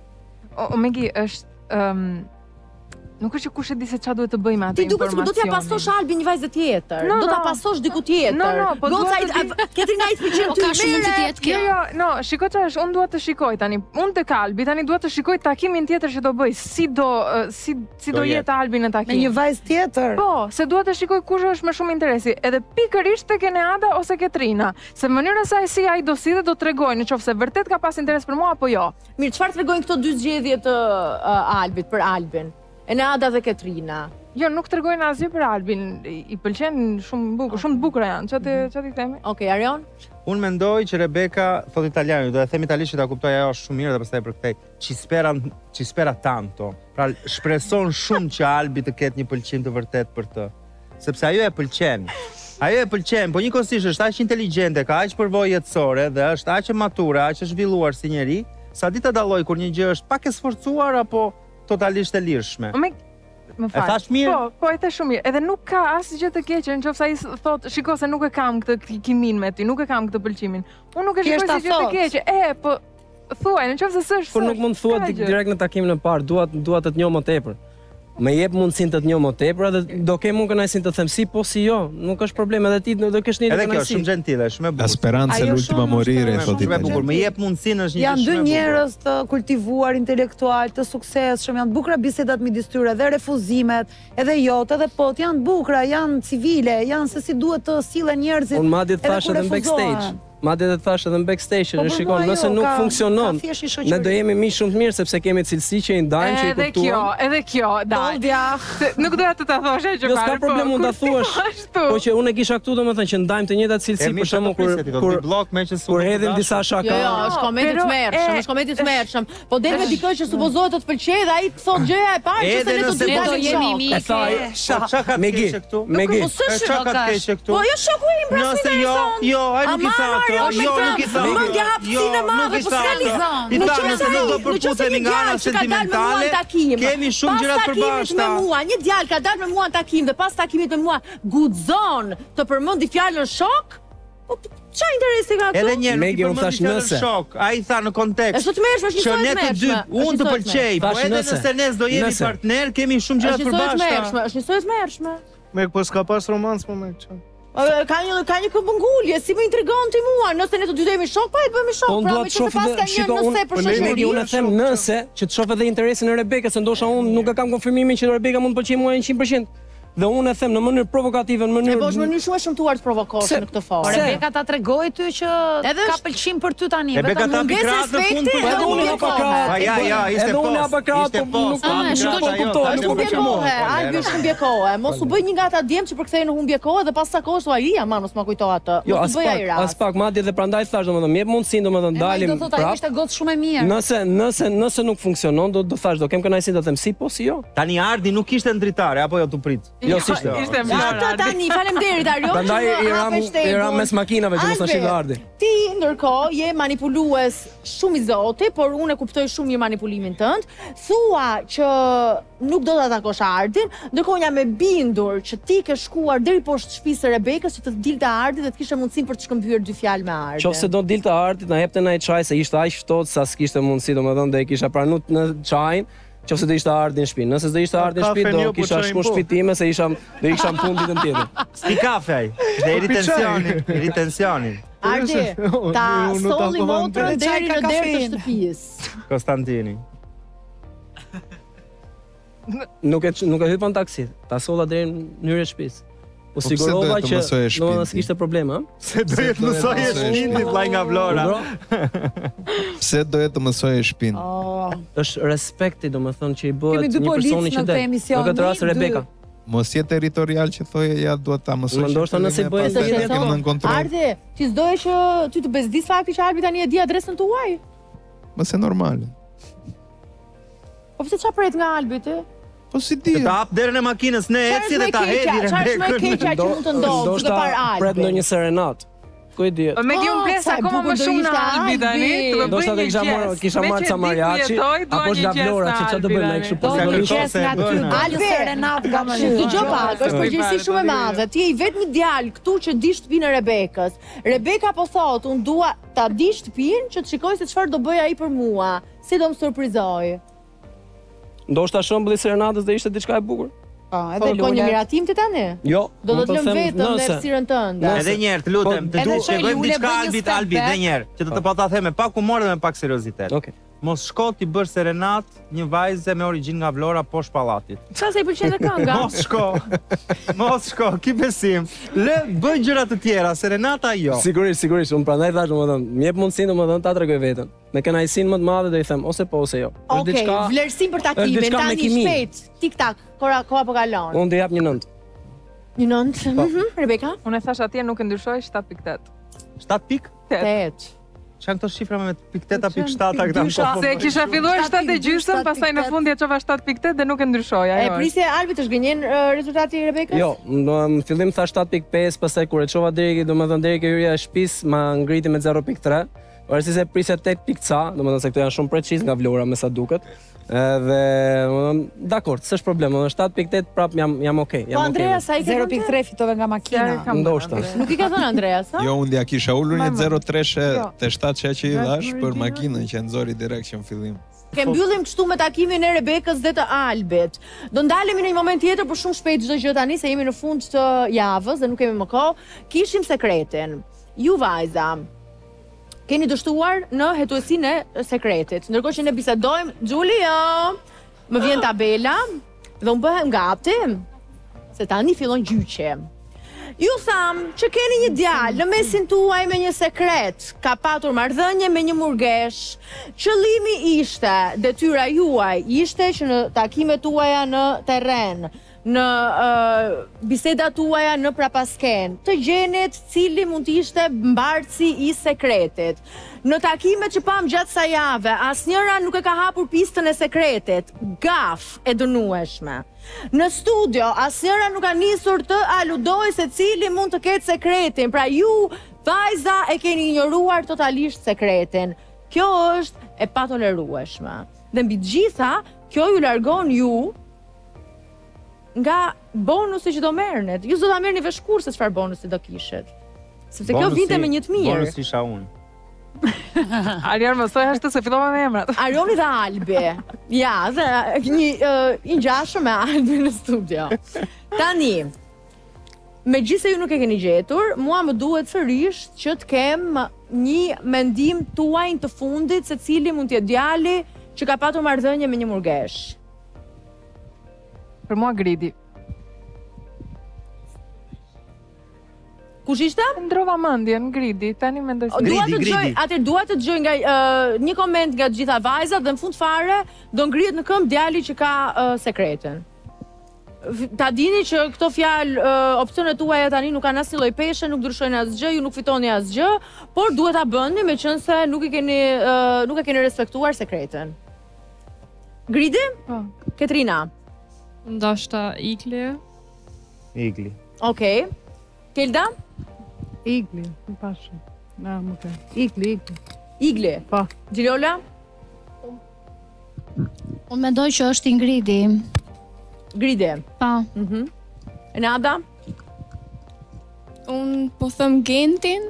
O, Megi, është ëm nuk është që kush e di se çfarë duhet të bëjmë me atë Ti duket informacion. sikur do t'ja pasosh Albin një vajzë tjetër. No, do ta no. pasosh diku tjetër. No, no, po Goca dua i- të di- a- Katrina i të pëlqen O, ty. ka shumë mundësi të mere. jetë kjo. Jo, jo, no, shiko çfarë është, unë dua të shikoj tani. Unë tek Albi tani dua të shikoj takimin tjetër që do bëj, si do ë, si si Do do jetë. jetë Albi në me takim. një vajzë tjetër. Po, se dua të shikoj kush është më shumë interesi, edhe pikërisht tek Eneada ose Katrina, se mënyra se ai si ai do sidhet do t'rregojë nëse vërtet ka pas interes për mua apo jo. Mirë, çfarë tregojnë këto dy zgjedhje të uh, Albit për Albin? Eneada dhe Katrina. Jo, nuk tregojnë asgjë për Albin, i, i pëlqen shumë bukur, shumë të bukura janë. Çfarë të- çfarë i themi? Okej, Arion? Unë mendoj që Rebeka, thot italiani, do e them italisht që ta kuptoj ajo është shumë mirë dhe pastaj për këtë. Ci spera ci spera tanto. Pra shpreson shumë që Albi të ketë një pëlqim të vërtet për të. Sepse ajo e pëlqen. Ajo e pëlqen, po njëkohësisht është aq inteligjente, ka aq përvojë jetësore dhe është aq e mature, aq e zhvilluar si njeri, sa di të dalloj kur një gjë është pak e sforcuar apo totalisht e lirshme. Me Më fal. thash mirë? Po, po e the shumë mirë. Edhe nuk ka asgjë të keqe nëse ai thotë, shiko se nuk e kam këtë ki- kimin me ty, nuk e kam këtë pëlqimin. Unë nuk e Thjesht shikoj ta si gjë të thot. keqe. E, po thuaj, nëse s'është. Por nuk mund të thuat s'ka dik- gjë. direkt në takimin e parë, dua dua të të njoh më tepër. Më jep mundësinë të të njoh më tepër dhe do kem unë kënaqësinë të them si po si jo, nuk është problem, edhe ti do kesh një Edhe kjo kënaqësi. shumë gentile, shumë e bukur. La speranza è Ajo l'ultima a shumë morire, është- thotë Shumë e bukur, italiani. më jep mundësinë është një Janë gjë dy shumë e bukur. njerëz të kultivuar, intelektual, të suksesshëm, janë të bukura bisedat midis tyre, dhe refuzimet, edhe jot, edhe pot, janë të bukura, janë civile, janë se si duhet të sillen njerëzit. Unë madje të edhe thash kur edhe në refuzohen. backstage. Madje të thash edhe në backstage, Po, që për shikon, mua nëse jo, nuk ka- funksionon, ka thjesht një shoqëri. ne do jemi miq shumë të mirë sepse kemi cilësi që i ndajmë, që i Edhe kjo, kuptuam. edhe kjo, daj. Toldja. Se- Nuk doja të ta thoshe që Jo, s'ka problem mund ta thuash. Po që unë e kisha këtu domethënë që ndajmë të njëjtat cilësi për shembull kur kur kur blok me që kur hedhim disa shaka. Jo, jo, është komedi pero, të mërshëm, e- është komedi të mërshëm. Po del me dikë që supozohet të të pëlqejë dhe ai të thotë gjëja e parë që se Edhe ne do nëse të po dalim jemi shok. mike. E tha, Çka ka të Megi, keqe këtu? Megi. Po s'është Çka ka të shokash. keqe këtu? Po jo shoku im pra Nëse jo, jo, ai nuk i tha Amar, Marion me këtë. Më nga hapësinë e madhe, po s'ka lidhje. I thamë se nuk do përputeni nga ana sentimentale. Kemi shumë gjëra të përbashkëta. Me mua, një djalë ka dalë me mua në takim dhe pas takimit me mua guxon të përmendi fjalën shok. Po ç'a interesi ka këtu? Edhe një herë nuk i përmendi fjalën shok. Ai tha në kontekst. Është të mërshme, është një që ne të dy, unë të pëlqej, po edhe nëse ne do jemi partner, kemi shumë gjëra të përbashkëta. Është një soi të mërshme. Me po s'ka pas romancë më me çan. Ka një ka një këmbëngulje, si më intrigon ti mua, nëse ne të dy jemi shok, pa e bëjmë shok, pra me çfarë pas ka një nëse për shoqëri. Unë them nëse që të shoh edhe interesin e Rebekës, se ndoshta unë nuk e kam konfirmimin që Rebeka mund të pëlqejë mua njëqind përqind. Dhe unë e them në mënyrë provokative, në mënyrë. E bosh mënyrë shumë e shëmtuar të provokosh në këtë formë. Rebeka ta tregoi ty që ka pëlqim për ty tani, vetëm mungesë respekti. Edhe unë e pa krah. Ja, ja, ishte po. Edhe unë pa krah, po nuk kam kuptuar, nuk humbje kohë. Albi është humbje kohë. Mos u bëj një nga ata djem që përkthej në humbje kohë dhe pas sa kohë thua Iria, ma mos ma kujto atë. Mos u bëj ai rast. As pak, madje edhe prandaj thash domethënë, më jep mundësinë domethënë dalim prapë. Do thotë ai ishte gocë shumë e mirë. Nëse nëse nëse nuk funksionon, do të thash do kem kënaqësinë të them si po si jo. Tani Ardi nuk ishte ndritare apo jo tu prit. Jo, si ishte. Ata tani, faleminderit Arion. Prandaj i ram i ram mes makinave që mos na shih Ardi. Ti ndërkohë je manipulues shumë i zoti, por unë e kuptoj shumë mirë manipulimin tënd. Thua që nuk do ta takosh Ardin, ndërkohë jam e bindur që ti ke shkuar deri poshtë shtëpisë së Rebekës që të dilte Ardi dhe të kishe mundësinë për të shkëmbyer dy fjalë me Ardin. Qofse do dilte Ardi, na jepte na çaj se ishte aq ftohtë sa s'kishte mundësi domethënë dhe e kisha pranuar në çajin. Qofse do ishte Ardi në shtëpi. Nëse do ishte Ardi në shtëpi, do kisha shkuar në shtëpi time se isha do iksham punë ditën tjetër. Sti kafe ai. Dhe i tensionin, i tensionin. Ardi, ta solli motrën deri në derë të shtëpisë. Konstantini. Nuk e nuk e hypa në taksi. Ta solla deri në hyrje të shtëpisë. Po sigurova që do të kishte probleme, ëh? Se do të mësoj shpinën vllai nga Vlora. Pse do të mësoj shpinë? Është respekti, domethënë që i bëhet një personi që del. Në këtë rast Rebeka. Mos je territorial që thoje ja duhet ta mësoj. Ndoshta nëse bëhet ndjenjë kemë në kontroll. Ardi, ti s'doje që ty të bezdis fakti që Arbi tani e di adresën tuaj? Mos e normale. Po pse çfarë pret nga Albi ti? Po si di? Ta hap derën e makinës, ne eci dhe ta hedhi Rebekën. Çfarë më keqja që mund të ndodhë duke parë Albi? Pret ndonjë serenat. Ku e di? Me gjum ples akoma më shumë në Albi tani, të bëj një gjë. Kisha marrë ca mariachi, apo nga Vlora, që çfarë do bëjmë ne kështu po gjës nga ty. Albi serenat nga më shumë. Dëgjoj pak, është përgjegjësi shumë e madhe. Ti je vetëm një djalë këtu që di shtëpinë e Rebekës. Rebeka po thotë, unë dua ta di shtëpinë që të shikoj se çfarë do bëj ai për mua. Si do më surprizoj? Ndoshta shembulli i serenatës do ishte diçka e bukur. Po, edhe ka një miratim ti tani? Jo. Do të lëm vetëm në errësirën tënde. Edhe një herë, të lutem, të shpjegojmë diçka Albit, Albi, edhe një herë, që të të po ta them me pak humor dhe me pak seriozitet. Okej. Mos shko ti bësh serenat një vajze me origjinë nga Vlora poshtë pallatit. Çfarë se i pëlqen kënga? Mos shko. Mos shko, ki besim. Le bëj gjëra të tjera, serenata jo. Sigurisht, sigurisht, unë prandaj thash domethënë, më jep mundësinë domethënë ta tregoj veten. Me kënaqësinë më të madhe do i them ose po ose jo. Është diçka. Okej, vlerësim për takimin tani shpejt. Tik tak, koha koha po kalon. Unë do jap një nënt. Një nënt? Mhm, Rebeka? Unë thash atje nuk e ndryshoj shtat pikë tet. shtat pikë? tet. Çan këto shifra me pikë teta pikë shtat këta. Se kisha filluar shtat e gjysmë, pastaj në fund ja çova shtat pikë tet dhe nuk e ndryshoj ajo. E prisje Albi të zgënjen rezultati i Rebekës? Jo, në fillim tha shtat pikë pesë, pastaj kur e çova deri domethënë deri ke hyrja e shtëpisë, ma ngriti me zero pikë tre. Ose se prisja tet pikë ca, domethënë se këto janë shumë preciz nga Vlora me sa duket. Edhe domethënë dakor, s'është problem, domethënë shtat pikë tet prap jam jam okay, jam okay. Po Andrea sa i zero pikë tre fitove nga makina. Ndoshta. Nuk i ka thënë Andreas, a? Jo, unë ja kisha ulur një zero tre te shtat që që i dhash për makinën që nxori direkt që në fillim. Ke mbyllim kështu me takimin e Rebekës dhe të Albit. Do ndalemi në një moment tjetër, por shumë shpejt çdo gjë tani se jemi në fund të javës dhe nuk kemi më kohë. Kishim sekretin. Ju vajza keni dështuar në hetuesinë e sekretit. Ndërkohë që ne bisedojmë, Giulia, më vjen tabela dhe unë bëhem gati se tani fillon gjyqi. Ju tham që keni një djalë në mesin tuaj me një sekret, ka patur marrëdhënie me një murgesh. Qëllimi ishte, detyra juaj ishte që në takimet tuaja në terren, në uh, bisedat tuaja në prapasken, të gjenit cili mund të ishte mbartësi i sekretit. Në takimet që pam gjatë sa jave, asnjëra nuk e ka hapur pistën e sekretit, gaf e dënueshme. Në studio, asnjëra nuk ka nisur të aludojë se cili mund të ketë sekretin, pra ju Vajza e keni ignoruar totalisht sekretin. Kjo është e patolerueshme. Dhe mbi të gjitha, kjo ju largon ju nga bonusi që do merrnet. Ju do ta merrni vesh kur se çfarë bonusi do kishit. Sepse kjo vinte me një të mirë. Bonusi isha unë. Arion më thoj ashtu se fillova me emrat. Arioni dhe Albi. Ja, dhe një uh, i ngjashëm me Albi në studio. Tani, megjithëse ju nuk e keni gjetur, mua më duhet sërish që të kem një mendim tuaj të fundit se cili mund të jetë djali që ka patur marrëdhënie me një murgesh. Për mua Gridi. Kush ishte? Ndrova mendjen, Gridi, tani mendoj se Dua të dëgjoj, atë dua të dëgjoj nga uh, një koment nga të gjitha vajzat dhe në fund fare do ngrihet në këmbë djali që ka uh, sekretin. Ta dini që këto fjalë uh, opsionet tuaja tani nuk kanë asnjë lloj peshe, nuk ndryshojnë asgjë, ju nuk fitoni asgjë, por duhet ta bëni meqense nuk i keni uh, nuk e keni respektuar sekretin. Gridi? Po. Ketrina. Ndoshta Igli. Igli. Okej. Kelda? Igli, më pashë. Na, më ke. Igli, igli. Igli? Po. Gjilola? Unë mendoj që është Ingridi. Gridi? Po. Mhm. Enada? Unë po them Gentin.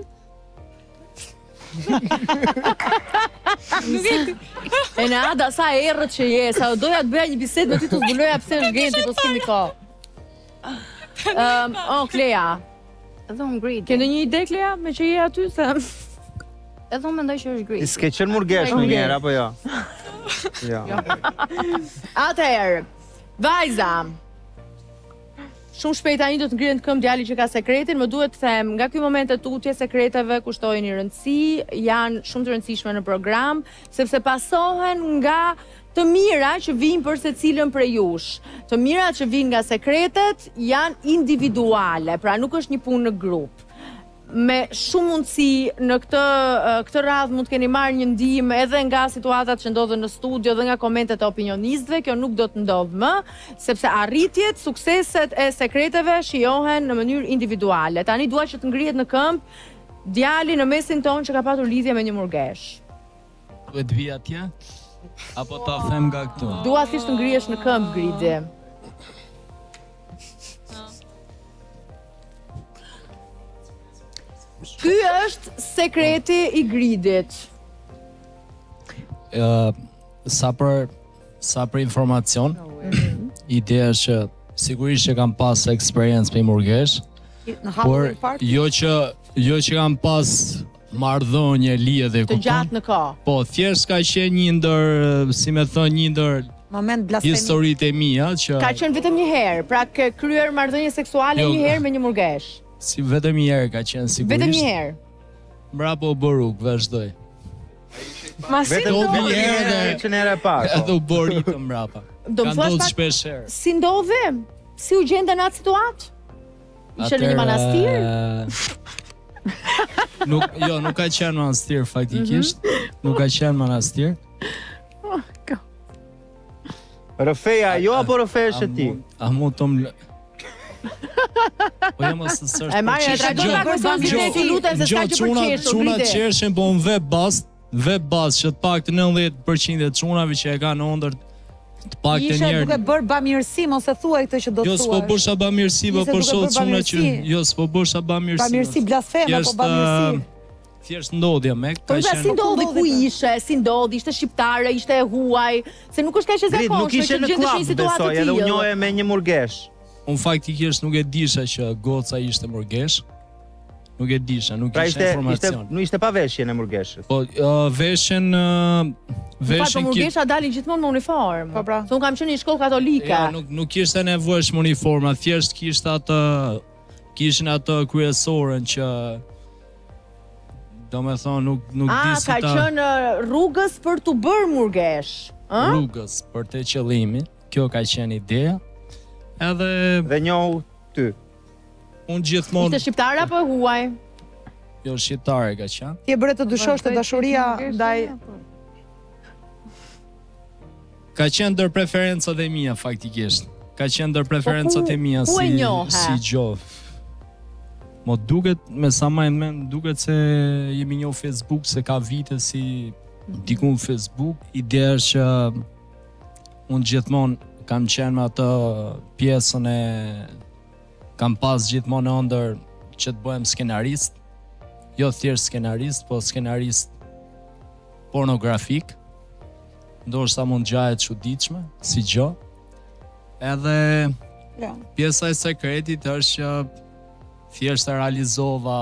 Enada, sa errët që je, sa doja të bëja një bisedë me ty të zbuloja pse është Genti, po s'kemi kohë. Um, oh, Klea. Edhe unë Gridi. Ke ndonjë ide, Klea, me që je aty se? Edhe unë mendoj që është Gridi. S'ke qenë murgesh në njerë, apo jo? Jo. Atëherë, vajza. Shumë shpejt tani do të ngrihen të këmbë djali që ka sekretin, më duhet të them, nga ky moment e tutje sekreteve kushtojnë një rëndësi, janë shumë të rëndësishme në program, sepse pasohen nga të mira që vijnë për secilën prej jush. Të mirat që vijnë nga sekretet janë individuale, pra nuk është një punë në grup. Me shumë mundësi në këtë këtë radhë mund të keni marrë një ndihmë edhe nga situatat që ndodhen në studio dhe nga komentet e opinionistëve, kjo nuk do të ndodhë më, sepse arritjet, sukseset e sekreteve shijohen në mënyrë individuale. Tani dua që të ngrihet në këmbë djali në mesin tonë që ka patur lidhje me një murgesh. Duhet vi atje? Apo ta them nga këtu? Dua thjesht të ngrihesh në këmbë, Gridi. Ky është sekreti i Gridit. Uh, sa për sa për informacion, ideja është që sigurisht që kam pas eksperiencë me murgesh, por jo që jo që kam pas marrëdhënie lidhje të gjatë në kohë. Po, thjesht ka qenë një ndër, si më thon, një ndër moment blasfemi. Historitë e mia që ka qenë vetëm një herë, pra ke kryer marrëdhënie seksuale jo, një herë me një murgesh. Si vetëm një herë ka qenë sigurisht. Vetëm një herë. Mbrapa u boruk, vazhdoj. Ma si vetëm do një herë dhe që në herë e parë. Edhe u borit mbrapa. Do Ka të thuash ndodhur pak shpesh herë. si ndodhi? Si u gjende në atë situatë? Ishe në një manastir? Nuk, jo, nuk ka qenë manastir faktikisht. Nuk ka qenë manastir. Rëfeja jo apo rëfeja e ti? A mu të më... Po jam ose s'është. E marrë e trajton nga kurbaniteti, lutem se s'ka që përqeshur, çuna Gridi. qershin, po në vep bas, vep bas që të paktën nëntëdhjetë përqind e çunave që e kanë ëndër të paktën Ishe njerë. duke bërë bamirësi, mos e thuaj këtë që do të Jo, thuash. s'po bërsha bamirësi, po Ishe për duke shoh bërë çuna që bamirësi. jo, s'po bërsha bamirësi. Bamirësi blasfem apo Thjesht, bamirësi? ë, Thjesht ndodhja me Po ka pra si qenë. ndodhi, ku ishe, si ndodhi, ishte shqiptare, ishte e huaj, se nuk është kaq e Grit, nuk zakonshme ishe që në gjendesh në klub, një situatë besoj, të edhe u tillë. njohje me një murgesh. Unë faktikisht nuk e disha që goca ishte murgesh. Nuk e disha, nuk Pra kisha ishte, ishte, informacion. nuk ishte pa veshje në murgeshës. Po, uh, veshen uh, Po veshen murgesha dalin gjithmonë me uniformë. Po pra. Se unë kam qenë në një shkollë katolike. Jo, nuk nuk kishte nevojshme uniforma, thjesht kishte atë kishin atë kryesorën që do me thonë nuk nuk A, di si ka ta qenë rrugës për të bërë murgesh, ë? rrugës për të qëllimi. Kjo ka qenë ideja. Edhe dhe njohu ty. Unë gjithmonë Ishte shqiptare apo e huaj? jo shqiptare ka qenë. Ti e bëre të dyshosh të dashuria ndaj Ka qenë ndër preferencat e mia faktikisht. Ka qenë ndër preferencat e mia ku e si njohe? si gjof. Mo duket, me sa ma e mend, duket se jemi njoh Facebook, se ka vite si diku në Facebook. Ideja është që unë gjithmonë kam qenë me atë pjesën e kam pas gjithmonë ëndër që të bëhem skenarist. Jo thjesht skenarist, po skenarist pornografik. Ndoshta mund gjahet çuditshme, si gjë. Edhe ja. Pjesa e sekretit është që thjesht e realizova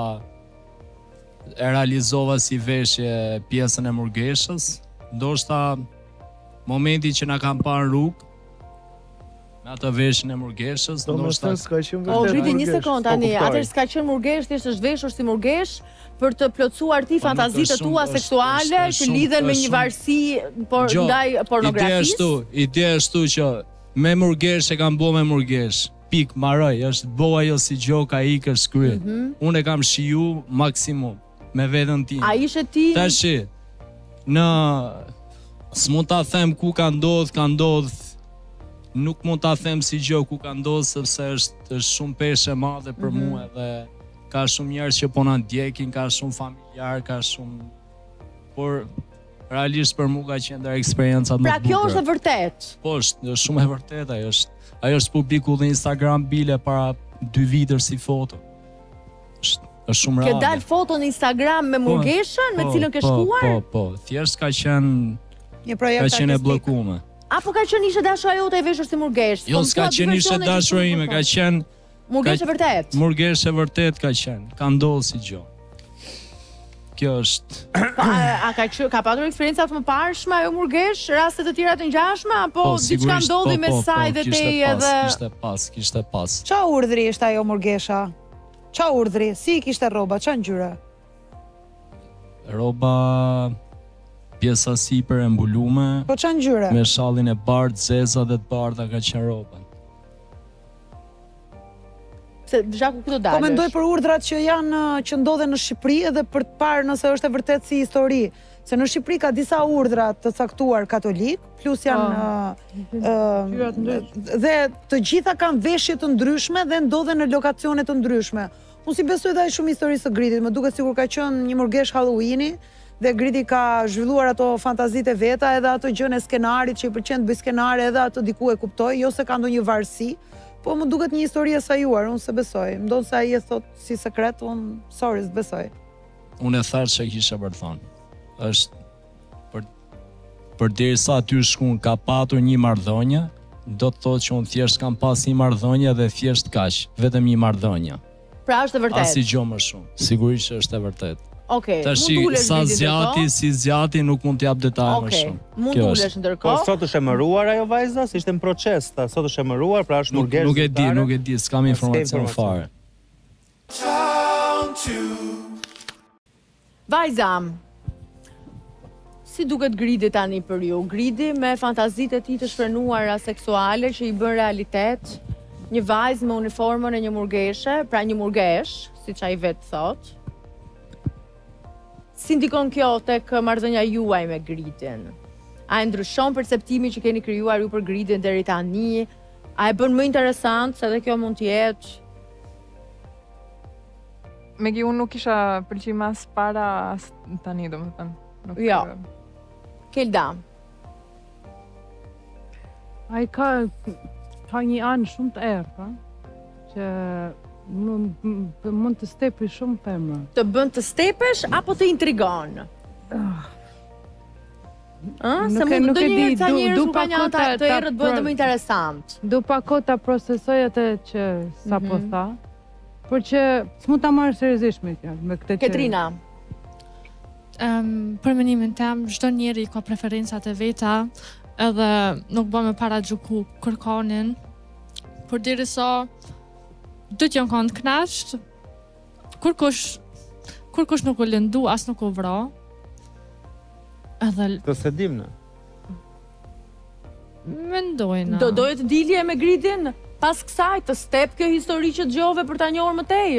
e realizova si veshje pjesën e murgeshës. Ndoshta momenti që na kam parë rrugë me atë veshjen e murgeshës, ndoshta s'ka qenë vërtet. O griti një sekond tani, atëherë s'ka qenë murgesh, thjesht është veshur si murgesh për të plotësuar ti fantazitë tua seksuale që lidhen me një varësi por ndaj pornografisë. Ideja është që me murgesh e kam bërë me murgesh. Pik, maroj, është bëu ajo si gjoka ikër shkry. Unë e kam shiju maksimum me veten tim. A ishe ti? Tashi, në s'mund ta them ku ka ndodh, ka ndodh. Nuk mund ta them si gjë ku ka ndodh sepse është është shumë peshë e madhe për mm -hmm. mua dhe ka shumë njerëz që po na ndjekin, ka shumë familjar, ka shumë por realisht për mua ka qenë ndër eksperiencat më të bukura. Pra kjo është e vërtet. Po, është shumë e vërtetë, ajo është. Ajo është publiku dhe Instagram bile para dy vitësh si foto. Është është shumë reale. Ke dal foto në Instagram me murgeshën me cilën ke shkuar? Po, po, po, thjesht ka qenë një projekt artistik. Ka qenë e bllokuar. Apo ka qenë ishte dashura jote e veshur si murgesh? Jo, s'ka qenë ishte dashura ime, ka qenë murgesh e vërtet. Murgesh e vërtet ka qenë. Ka ndodhur si gjë. Kjo është. Pa, a ka që, ka patur eksperienca të mëparshme ajo murgesh, raste të tjera të ngjashme apo po, diçka ndodhi po, me po, saj dhe te edhe Kishte pas, kishte pas. Qa urdhri ishte ajo murgesha? Qa urdhri? Si kishte rroba? Qa ngjyre? Rroba pjesa sipër e mbulume. Po qa ngjyre? Me shallin e bardhë, zeza dhe të bardha ka qenë rroba. Se Zhaku ku do dalësh? Po mendoj për urdhrat që janë që ndodhen në Shqipëri edhe për të parë nëse është e vërtet si histori. Se në Shqipëri ka disa urdhra të caktuar katolik, plus janë dhe të gjitha kanë veshje të ndryshme dhe ndodhen në lokacione të ndryshme. Unë si besoj dhe ai shumë historisë së Gritit, më duket sikur ka qenë një murgesh Halloweeni dhe Griti ka zhvilluar ato fantazitë e veta edhe ato gjën e skenarit që i pëlqen të bëj skenare edhe ato diku e kuptoj, jo se ka ndonjë varësi. Po më duket një histori e sajuar, unë se besoj. Më ndonë se ai e thot si sekret, unë sorry, s'besoj. Unë e thash që kisha për të thonë. Është për për derisa aty shkun ka patur një marrëdhënie, do të thotë që unë thjesht kam pas një marrëdhënie dhe thjesht kaq, vetëm një marrëdhënie. Pra është e vërtetë. Asnjë gjë më shumë. Sigurisht që është e vërtetë. Okej, okay, mund ulesh sa zjati, si zjati nuk mund t'jap detaje okay, më shumë. Okej, mund ulesh ndërkohë. Po sot është emëruar ajo vajza, si ishte në proces, ta sot është emëruar, pra është murgesh. Nuk, nuk e di, nuk e di, s'kam informacion fare. Vajza, si duket Gridi tani për ju? Gridi me fantazitë e tij të shprenuara seksuale që i bën realitet, një vajzë me uniformën e një murgeshe, pra një murgesh, siç ai vetë thotë. Si ndikon kjo tek marrëdhënia juaj me Gridin? A e ndryshon perceptimin që keni krijuar ju për Gridin deri tani? A e bën më interesant se edhe kjo mund të jetë? Megi, unë nuk isha pëlqim as para as tani, domethënë. Jo. Kelda. Ai ka ka një anë shumë të errët, që mund të stepi shumë femra. Të bën të stepesh apo të intrigon? Ëh, se mund të ndonjëherë ca njerëz nuk kanë ata të errët bëhen më interesant. Do pa kohë ta procesoj atë që sapo tha, por që s'mund ta marr seriozisht me këtë me këtë. Ketrina. Ëm, për mendimin tim, çdo njeri ka preferencat e veta, edhe nuk bën me para xhuku kërkonin. Por derisa do të janë kanë të knasht, kur kush, kur kush nuk u lëndu, as nuk u vra. Edhe... Të se dim në? Mendojna. Do doje të dilje me Gridin? Pas kësaj të step kjo histori që dëgjove për ta njohur më tej?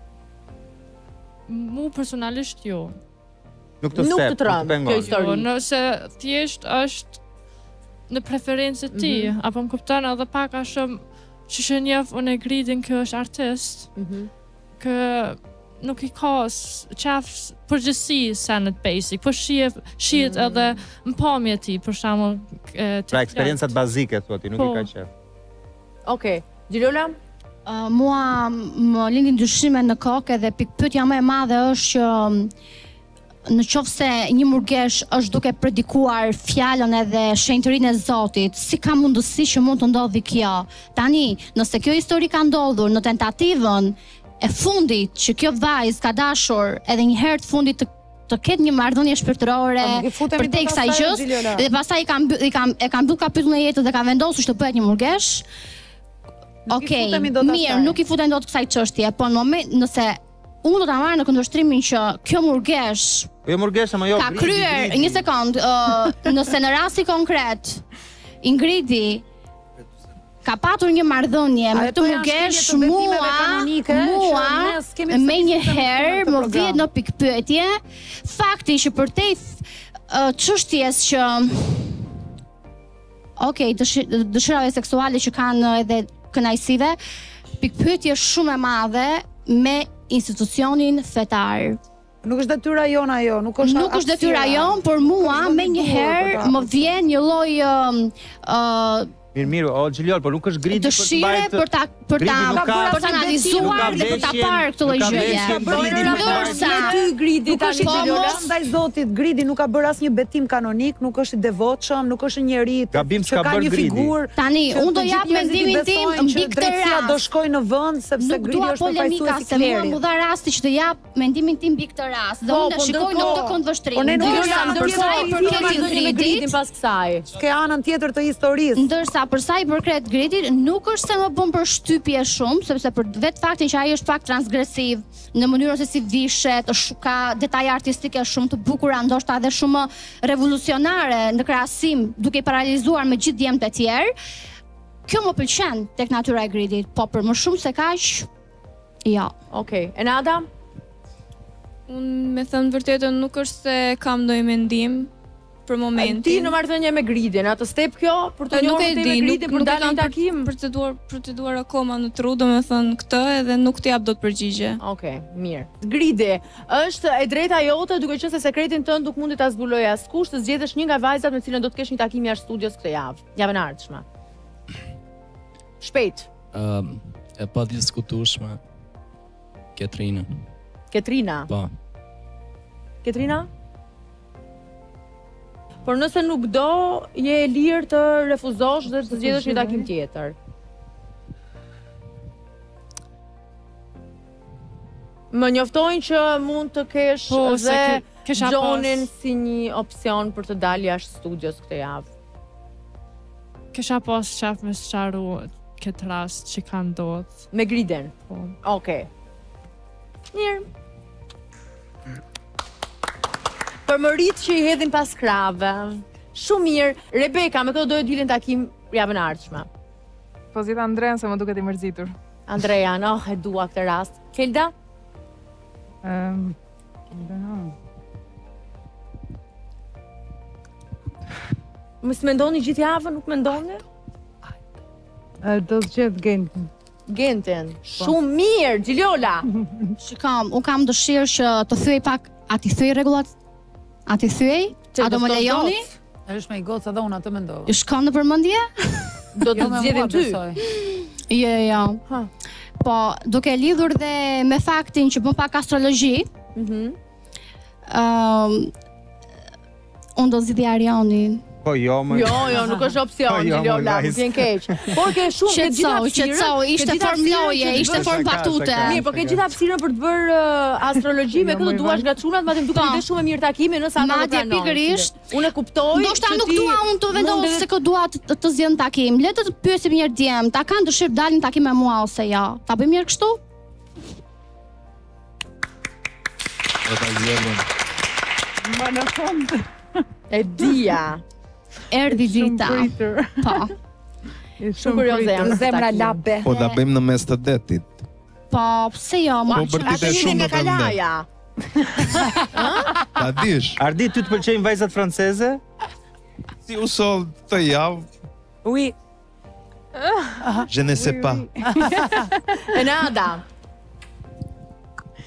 Mu personalisht jo. Nuk të step, nuk të pengon. Kjo histori. Jo, nëse thjesht është në preferencë të ti, mm -hmm. apo më kupton edhe pak a shumë që që njef unë e Gridin kjo është artist, mm -hmm. kë nuk i ka s- qef përgjithësi senet basic, po shihet shihet Mm. edhe në pamje ti, për shembull, e, të Pra eksperiencat bazike thua ti, nuk Po. i ka qef. Okej. Gjilola? Uh, mua më lindin dyshime në kokë dhe pikpyetja më e madhe është që mm, në qoftë se një murgesh është duke predikuar fjalën edhe shenjtërinë e Zotit, si ka mundësi që mund të ndodhi kjo? Tani, nëse kjo histori ka ndodhur në tentativën e fundit që kjo vajzë ka dashur edhe një herë të fundit të të ketë një marrëdhënie shpirtërore Po, nuk i futemi për te për kësaj pastaj, gjës Xhilola. dhe pastaj i ka mby- i ka e ka mbyll kapitullin e jetës dhe ka vendosur që të bëhet një murgesh. Nuk i Okej, futemi dot mirë, asaj. nuk i futen dot kësaj çështje, po në moment nëse unë do ta marr në kundërshtrimin që kjo murgesh Jo murgesha, më jo. ka gridi, kryer, gridi. një sekond, ë, nëse në rasti konkret Ingridi ka patur një marrëdhënie me Ato këtë janë murgesh, shkelje të betimeve mua, kanonike, që mua ne s'kemi pse me të një futemi herë në këtë më program. vjet në pikpyetje fakti që përtej ë, çështjes që Okej, dëshi- dëshirave seksuale që kanë edhe kënaqësive, pikpyetje shumë e madhe me institucionin fetar. Nuk është detyra jona ajo, nuk është Nuk është detyra hapësira. jon, por mua Nuk është me vendi një duhur për herë ta më hapur. vjen një lloj ë ë, Mirë, mirë, o Xhiliol, por nuk është gridi për të dëshire mbajtë- për ta për ta Gridi nuk ka- për ta analizuar nuk ka dhe për ta veshjen- parë këtë lloj nuk ka gjëje. veshjen gridi për ta- Ndërsa ty gridi Nuk tani është Xhilola. Xhilola, ndaj Zotit, Gridi nuk ka bërë asnjë betim kanonik, nuk është i devotshëm, nuk është një njeri të- Gabim që s'ka ka bërë një Gridi. figurë. Tani, që unë do të jap gjithë njerëzit i mendimin tim besojnë mbi që këtë drejtësia rast. do shkojë në vend sepse Nuk Gridi dua është polemika përfaqësues i se mua më klerit. dha rasti që të jap mendimin tim mbi këtë rast. Dhe Po, unë po, e shikoj në ndërkohë- këtë këndvështrim. Po ne nuk Ndërsa jam për sa i përket Ingridit, pas kësaj. Ke anën tjetër të historisë. Ndërsa për sa i përket Gridit, nuk është se më bën për shtypje shumë, sepse për vetë faktin që ai është pak transgresiv në mënyrën se si vishet, është ka detaje artistike shumë të bukura, ndoshta edhe shumë revolucionare në krahasim duke i paralizuar me gjithë djemtë e tjerë. Kjo më pëlqen tek natyra e Gridit, po për më shumë se kaq, jo. Okej, Enada? Unë me thënë vërtetën nuk është se kam ndonjë mendim për momentin. Ti në marrëdhënie me Gridin, atë step kjo për të E, nuk njohur e ti di, me nuk, Gridin për nuk e dalin kam takim. proceduar proceduar akoma në tru, domethënë këtë edhe nuk të jap dot përgjigje. Okej, mirë. Gridi, është e drejta jote duke qenë se sekretin tënd nuk mundi ta zbuloj askush, të zgjedhësh një nga vajzat me të cilën do të kesh një takim jashtë studios këtë javë, javën e ardhshme. Shpejt, Ëm, e pa diskutueshme. Ketrina. Ketrina. Po. Ketrina? Por nëse nuk do, je e lirë të refuzosh dhe të zgjedhësh një takim tjetër. Më njoftojnë që mund të kesh Po, se dhe ke- kesha Gjonin pas- si një opcion për të dalë jashtë studios këtë javë. Kisha pas qef me sqaru këtë rast që ka ndodhë. Me Griden. Po. Okej. Mirë. Për mërit që i hedhin pas krave. Shumë mirë. Rebeka, me këto do e dilin takim javën e ardhshme. Po zgjidh Andrean se më duket i mërzitur. Andrea, no, e dua këtë rast. Kelda? Ehm, Mos mendoni gjithë javën, nuk mendoni? e, do të gjetë Gentin. Gentin. Shumë mirë, Gjiliola. Shikam, unë kam dëshirë që të thyej pak, a ti thyej rregullat? A ti thyej? Që A do do më ftosh lejoni? dot? Është me i gocë edhe unë atë mendova. Ju shkon në përmendje? Do të Jo, me zgjedhin mua ty. besoj. Jo, jo. Ha. Po, duke lidhur dhe me faktin që bën pak astrologji, Mhm. ëm unë do zgjidhja Arionin. Po jo, më. Jo, jo, nuk është opsion, Po, jo, Gjiliola, më nuk lajs. vjen keq. Por ke shumë, ke gjithë Qetësoj, hapësirën. qetësoj, ke ishte gjithë formë hapësirën loje, që të ishte bësh- formë Shaka, batute. shaka. Mirë, po ke gjithë hapësirën për të bërë uh, astrologji, me Jo, këtë më i duash vaj. nga çunat, madje më duket Po. ide shumë e mirë takimi nëse ata do Madje pranojnë. pikërisht. Unë e kuptoj. Ndoshta që nuk ti dua unë të vendos mundet- se kë dua të, të, të zgjidh takim. Le të të pyesim një herë djem, ta kanë dëshirë të dalin takim me mua ose jo. Ta bëjmë mirë kështu? Do ta zgjedhim. Ma në fund. E dia. Erdhi dita. Shumë pritër. Po. Shumë kurioze jam. në këtë Zemra takim. labe. Po da bëjmë në mes të detit. Po, pse jo? Ma, Po, për ti Atë të jeni shumë nga do të ndaj. Kalaja. Ta dish, Ardi, ty të pëlqejnë vajzat franceze? si u sol të javë, Oui. je ne sais pas. Enada.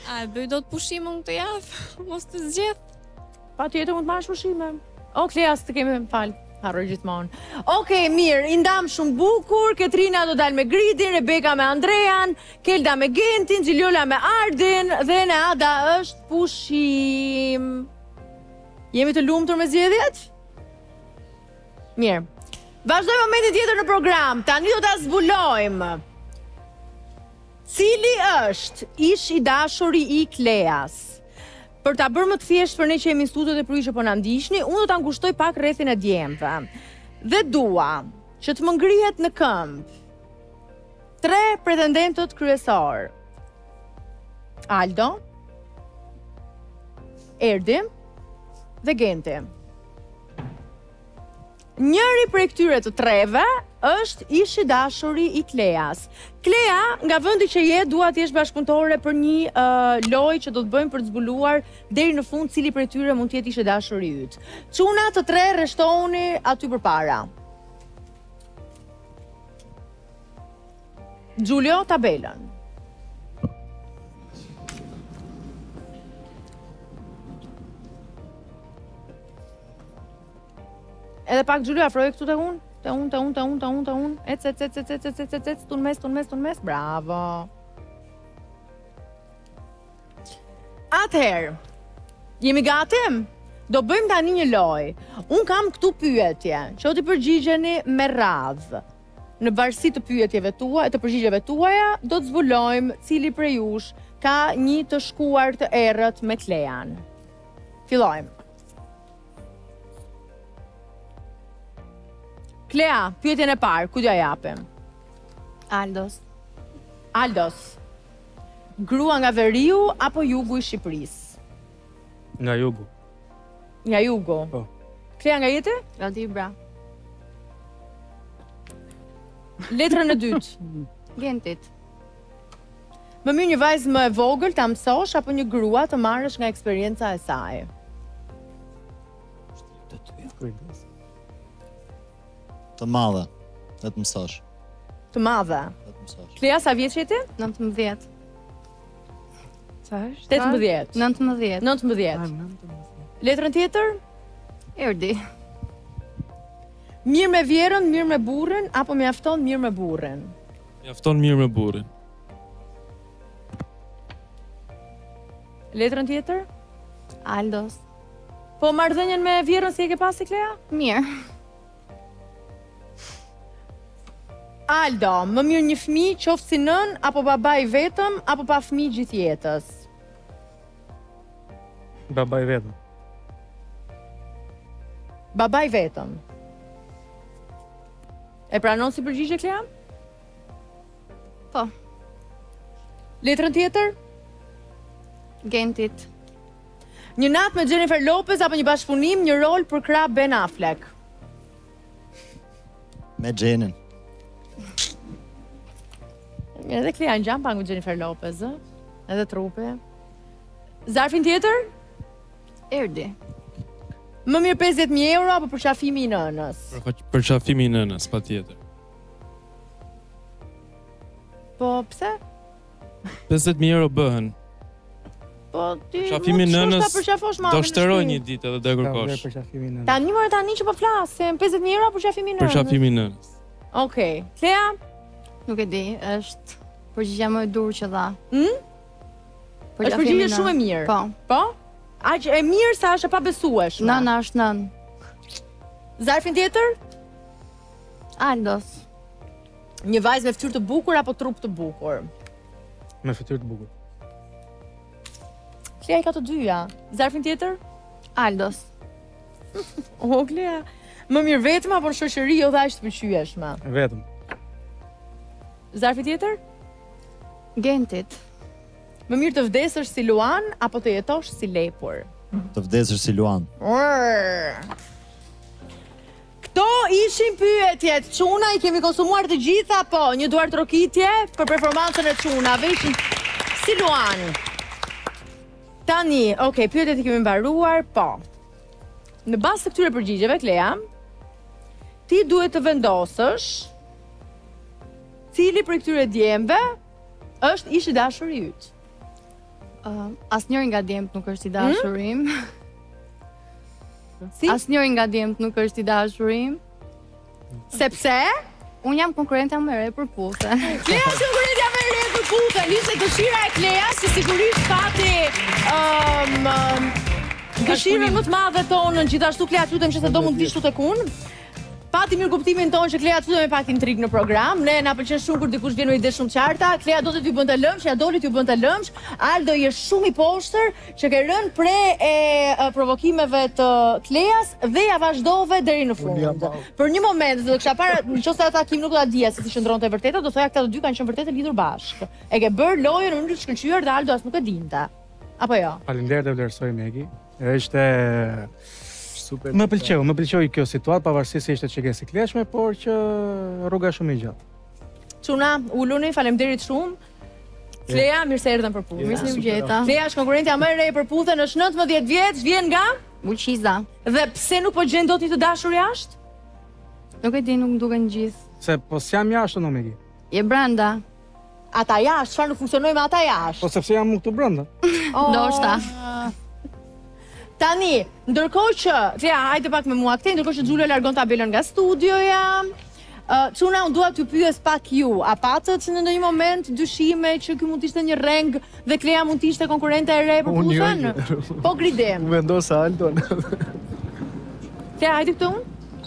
A e bëj dot pushim unë këtë javë, mos të zgjedh. Pa tjetër mund të marrësh pushime. O, Klea, së të kemi falë. Harroj gjithmonë. Okej, mirë, i ndam shumë bukur, Ketrina do dalë me Gridin, Rebeka me Andrean, Kelda me Gentin, Gjiljola me Ardin, dhe Neada është pushim. Jemi të lumtur me zgjedhjet? Mirë. Vazhdojmë momentin tjetër në program. Tani do ta zbulojmë. Cili është ish i dashuri i Kleas? Për ta bërë më të thjeshtë për ne që jemi në studio dhe për ju që po na ndiqni, unë do ta ngushtoj pak rrethin e djemve. Dhe dua që të më ngrihet në këmbë tre pretendentët kryesor. Aldo, Erdi dhe Genti. Njëri prej këtyre të treve është ish i dashuri i Kleas. Klea, nga vendi që je, dua të jesh bashkëpunëtore për një uh, lojë që do të bëjmë për të zbuluar deri në fund cili prej tyre mund të jetë ish i dashuri yt. Çuna të tre rreshtohuni aty përpara. Giulio, tabelën. Edhe pak Giulio, afroje këtu të unë, të unë, të unë, të unë, të unë, të unë, ec, ec, ec, ec, ec, ec, ec, ec, ec, tu në mes, tu në mes, tu në mes, bravo. Atëherë, jemi gatim? Do bëjmë tani një lojë. Unë kam këtu pyetje, që o t'i përgjigjeni me radhë. Në varësi të pyetjeve tua, e të përgjigjeve tuaja, do të zbulojmë cili prej jush ka një të shkuar të errët me Klean. Fillojmë. Klea, pyetjen e parë, ku t'ja japim? Aldos. Aldos. Grua nga veriu apo jugu i Shqipërisë? Nga jugu. Nga jugu? Po. Klea, nga jeti? Nga Dibra. Letrën e dytë. Gentit. Më mirë një vajzë më e vogël ta mësosh apo një grua të marrësh nga eksperienca e saj? Të madhe, dhe të mësosh. Të madhe. Dhe të mësosh. Klea, sa vjeç je ti? nëntëmbëdhjetë. Sa është? tetëmbëdhjetë. nëntëmbëdhjetë. nëntëmbëdhjetë. Letrën tjetër? Erdi. Mirë me vjerën, mirë me burrin apo mjafton mirë me burrin? Mjafton mirë me burrin. Letrën tjetër? Aldos. Po marrëdhënien me vjerën si e ke pasi, Klea? Mirë. Aldo, më mirë një fëmijë qoftë si nën apo babai vetëm apo pa fëmijë gjithë jetës? Babai vetëm. Babai vetëm. E pranon si përgjigje, Klea? Po. Letrën tjetër? Gentit. Një natë me Jennifer Lopez apo një bashkëpunim, një rol për krah Ben Affleck? Me Gjenin. Edhe Klea në gjam pangu Jennifer Lopez, ë? Edhe trupi. Zarfin tjetër? Erdi. Më mirë pesëdhjetë mijë euro apo përqafimi i nënës? Për, për qafimi i nënës, pa tjetër. Po, pse? pesëdhjetë mijë euro bëhen. Po, ti Qafimi i nënës do do shteroj një ditë edhe do e kërkosh. Për qafimin e nënës. Tani më tani që po flasim, pesëdhjetë mijë euro për qafimi i nënës? Për qafimi i nënës. Okej. Klea? Nuk e di, është përgjigja më e dur që dha. Hm? Është përgjigje shumë e mirë. Po. Po? Aq e mirë sa është e pabesueshme. Nëna është nën. Zarfin tjetër? Aldos. Një vajzë me fytyrë të bukur apo trup të bukur? Me fytyrë të bukur. Klea i ka të dyja. Zarfin tjetër? Aldos. O, Klea. Më mirë vetëm apo në shoqëri jo dhe aq të pëlqyeshme? Vetëm. Zarfi tjetër? Gentit. Më mirë të vdesësh si Luan apo të jetosh si lepur? Të vdesësh si Luan. Këto ishin pyetjet. Çuna i kemi konsumuar të gjitha, po, një duar trokitje për performancën e çunave, ishin si Luan. Tani, okay, pyetjet i kemi mbaruar, po. Në bazë të këtyre përgjigjeve, Klea, ti duhet të vendosësh cili për këtyre djemve është ish i dashuri yt. Uh, Asnjëri nga djemt nuk është i dashurim. Si? Asnjëri nga djemt nuk është i dashurim. Sepse? Unë jam konkurrentja më e re për puthe. Klea është konkurrentja më e re për puthe. Ishte dëshira e Kleas që sigurisht pati um, um, dëshirën më të madhe tonën, gjithashtu Klea lutem që se do mund të vishtu tek unë. Pati mirë kuptimin tonë që Klea të futem me pak intrig në program. Ne na pëlqen shumë kur dikush vjen me ide shumë të qarta. Klea do të t'ju bënte lëmsh, ja doli t'ju bënte lëmsh. Aldo je shumë i poshtër që ke rënë pre e uh, provokimeve të Kleas dhe ja vazhdove deri në fund. Për një moment do të kisha para, nëse ata Kim nuk do ta dija se si qëndronte e vërteta, do thoya këta të dy kanë qenë vërtet të lidhur bashkë. E ke bër lojën në mënyrë të shkëlqyer dhe Aldo as nuk e dinte. Apo jo? Faleminderit e vlerësoj Megi. Ishte super. Më pëlqeu, më pëlqeu kjo situatë, pavarësisht se ishte çegesë e kleshme, por që rruga shumë e gjatë. Çuna, uluni, faleminderit shumë. Klea, mirë se erdhën për puthë. Mirë se u gjeta. Klea është konkurrentja më e re për puthën, është nëntëmbëdhjetë vjeç, vjen nga Buqiza. Dhe pse nuk po gjen dot një të dashur jashtë? Nuk e di, nuk më duken gjithë. Se po s'jam jashtë në Megi. Je brenda. Ata jashtë, çfarë nuk funksionoi me ata jashtë? Po sepse jam këtu brenda. Ndoshta. Tani, ndërkohë që, Klea, hajde pak me mua këtej, ndërkohë që Xulio largon tabelën nga studioja. Uh, Çuna, unë dua t'ju pyes pak ju, a patët në ndonjë moment dyshime që ky mund të ishte një reng dhe Klea mund të ishte konkurrente e re për puthën? Po gridim. Unë vendos Aldon. Klea, hajde këtu unë?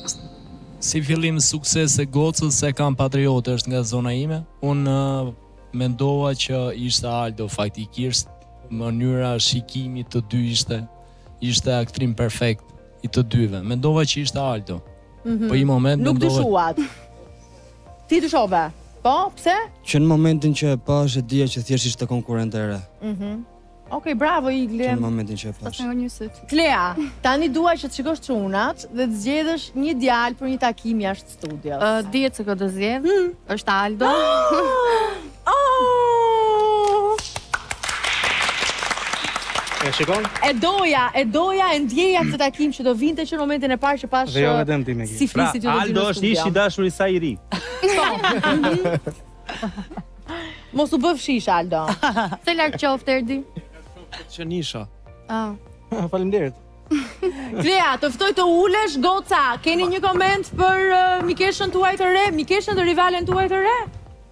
Si fillim sukses e gocës se kam patriotë është nga zona ime. Unë uh, mendova që ishte Aldo faktikisht, mënyra shikimi të dy ishte ishte aktrim perfekt i të dyve. Mendova që ishte Aldo. Mm-hmm. Po i moment nuk mendova... dyshuat. Ti dyshove? Po, pse? Që në momentin që e pash e dija që thjesht ishte konkurrente e re. Mhm. Okej, bravo Igle. Që në momentin që e pash. Klea, tani dua që të shikosh Çunat dhe të zgjedhësh një djalë për një takim jashtë studios. Uh, Dihet se këtë zgjedh. Hmm. Është Aldo. E shikon? E doja, e doja, e ndjeja këtë takim që do vinte që në momentin e parë që pash dhe jo vetëm ti, Megi. Si flisit ju do Aldo është ish i dashur i saj i ri. Mos u bë fshish, Aldo. Se larg qoftë Erdi. Që nisha. Ah. Faleminderit. Klea, të ftoj të ulesh, goca, keni një koment për uh, mikeshën tuaj të re, mikeshën dhe rivalen tuaj të re?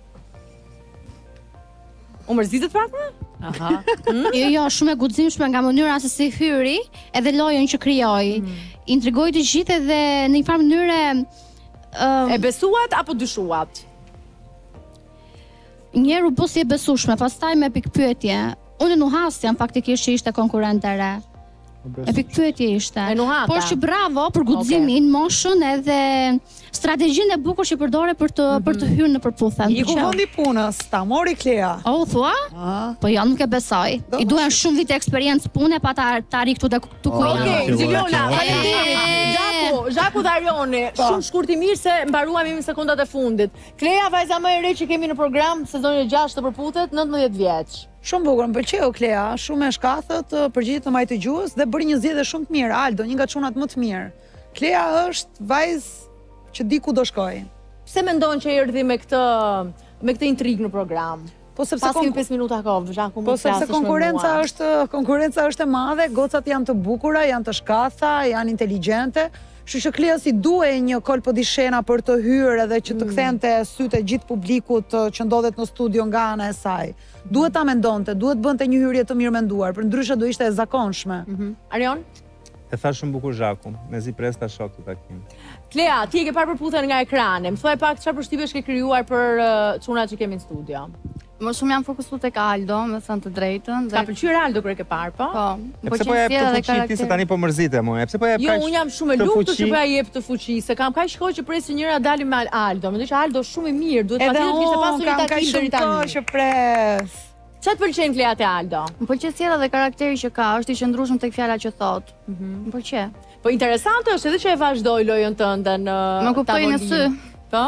U mërzitet pak më? Aha. Mm? Jo, jo, shumë e guximshme nga mënyra se si hyri, edhe lojën që krijoi. Mm. Intrigoi të gjithë dhe në një farë mënyrë uh, e besuat apo dyshuat? Njëherë u bë si e besueshme, pastaj me pikpyetje. Unë nuhasja faktikisht që ishte konkurrente e re. E pikpyetje ishte. Por që bravo për guximin, okay. Moshën edhe strategjinë e bukur që përdore për të mm -hmm. për të hyrë në përputhje. I ku vendi punës, ta mori Klea. Oh, thua? Ah. Po jo, nuk e besoj. Do I duhen shumë vite eksperiencë pune pa ta ta ri këtu këtu ku janë. Okej, Xiliola, faleminderit. Gjaku, Gjaku dhe Arioni, shumë shkurtimisht se mbaruam me sekondat e fundit. Klea, vajza më e re që kemi në program sezonin e gjashtë të përputhet, nëntëmbëdhjetë vjeç. Shumë bukur, më pëlqeu Klea, shumë e shkathët, përgjigjet të majtë gjuhës dhe bëri një zgjedhje shumë të mirë. Aldo, një nga çunat më të mirë. Klea është vajzë që di ku do shkojë. Pse mendon që erdhi me këtë me këtë intrigë në program? Po sepse pas kemi pesë minuta kohë, Zhaku mund të flasësh. Po sepse konkurenca është konkurenca është e madhe, gocat janë të bukura, janë të shkatha, janë inteligjente. Kështu që Klea si duhej një kolpo di shena për të hyrë edhe që të mm. kthente sytë e gjithë publikut që ndodhet në studio nga ana e saj. Duhet ta mendonte, duhet bënte një hyrje të mirë menduar, përndryshe do ishte e zakonshme. Mm -hmm. Arion? E tha shumë bukur Zhaku, mezi pres ta shoh këtë takim. Klea, ti e ke parë përputhen nga ekrani. Më thuaj pak çfarë përshtypjesh ke krijuar për çunat uh, që kemi në studio. Më shumë jam fokusuar tek Aldo, me thënë të drejtën. Ka pëlqyer Aldo kur e ke parë, po? Po. E pse po jep të fuqi ti se tani po mërzite mua? E pse po jep kaq? Jo, unë jam shumë e lumtur që po ja jep të fuqi, se kam kaq shkoj që presi njëra dalim me Aldo. Mendoj që Aldo është shumë i mirë, duhet patjetër të kishte pasur një takim deri tani. Edhe unë kam kaq shumë që pres. Çfarë të pëlqen Klea te Aldo? Më pëlqen sjellja dhe karakteri që ka, është i qëndrueshëm tek fjala që thot. Mhm. Më pëlqen. Po interesante është edhe që e vazhdoi lojën tënde në Më kuptoi në sy. Po?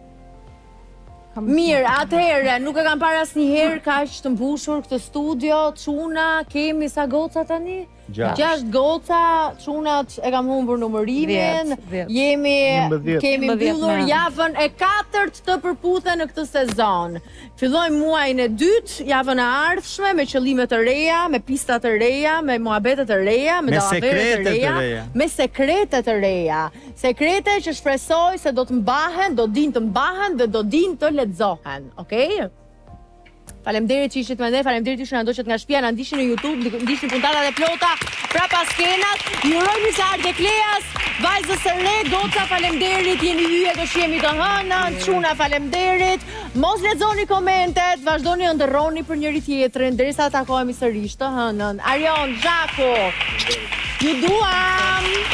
Mirë, atëherë, nuk e kam parë asnjëherë kaq të mbushur këtë studio, çuna, kemi sa goca tani? Gjashtë goca, çunat e kam humbur numërimin. Jemi kemi mbyllur javën e katërt të përputhe në këtë sezon. Fillojmë muajin e dytë, javën e ardhshme me qëllime të reja, me pista të reja, me muhabete të reja, me dallavere të reja, me sekrete të reja. Sekrete që shpresoj se do të mbahen, do din të mbahen dhe do din të lexohen, okay? Faleminderit që ishit me ne, faleminderit që na ndoqët nga shtëpia, na ndiqni në YouTube, ndiqni puntatat e plota prapa skenat. Ju uroj mirë se ardhe Kleas, vajzës së re, goca faleminderit, jeni hyje do shihemi të hënën, çuna faleminderit. Mos lexoni komentet, vazhdoni ëndërroni për njëri tjetrin derisa takohemi sërish të hënën. Arion, Zhako, ju duam!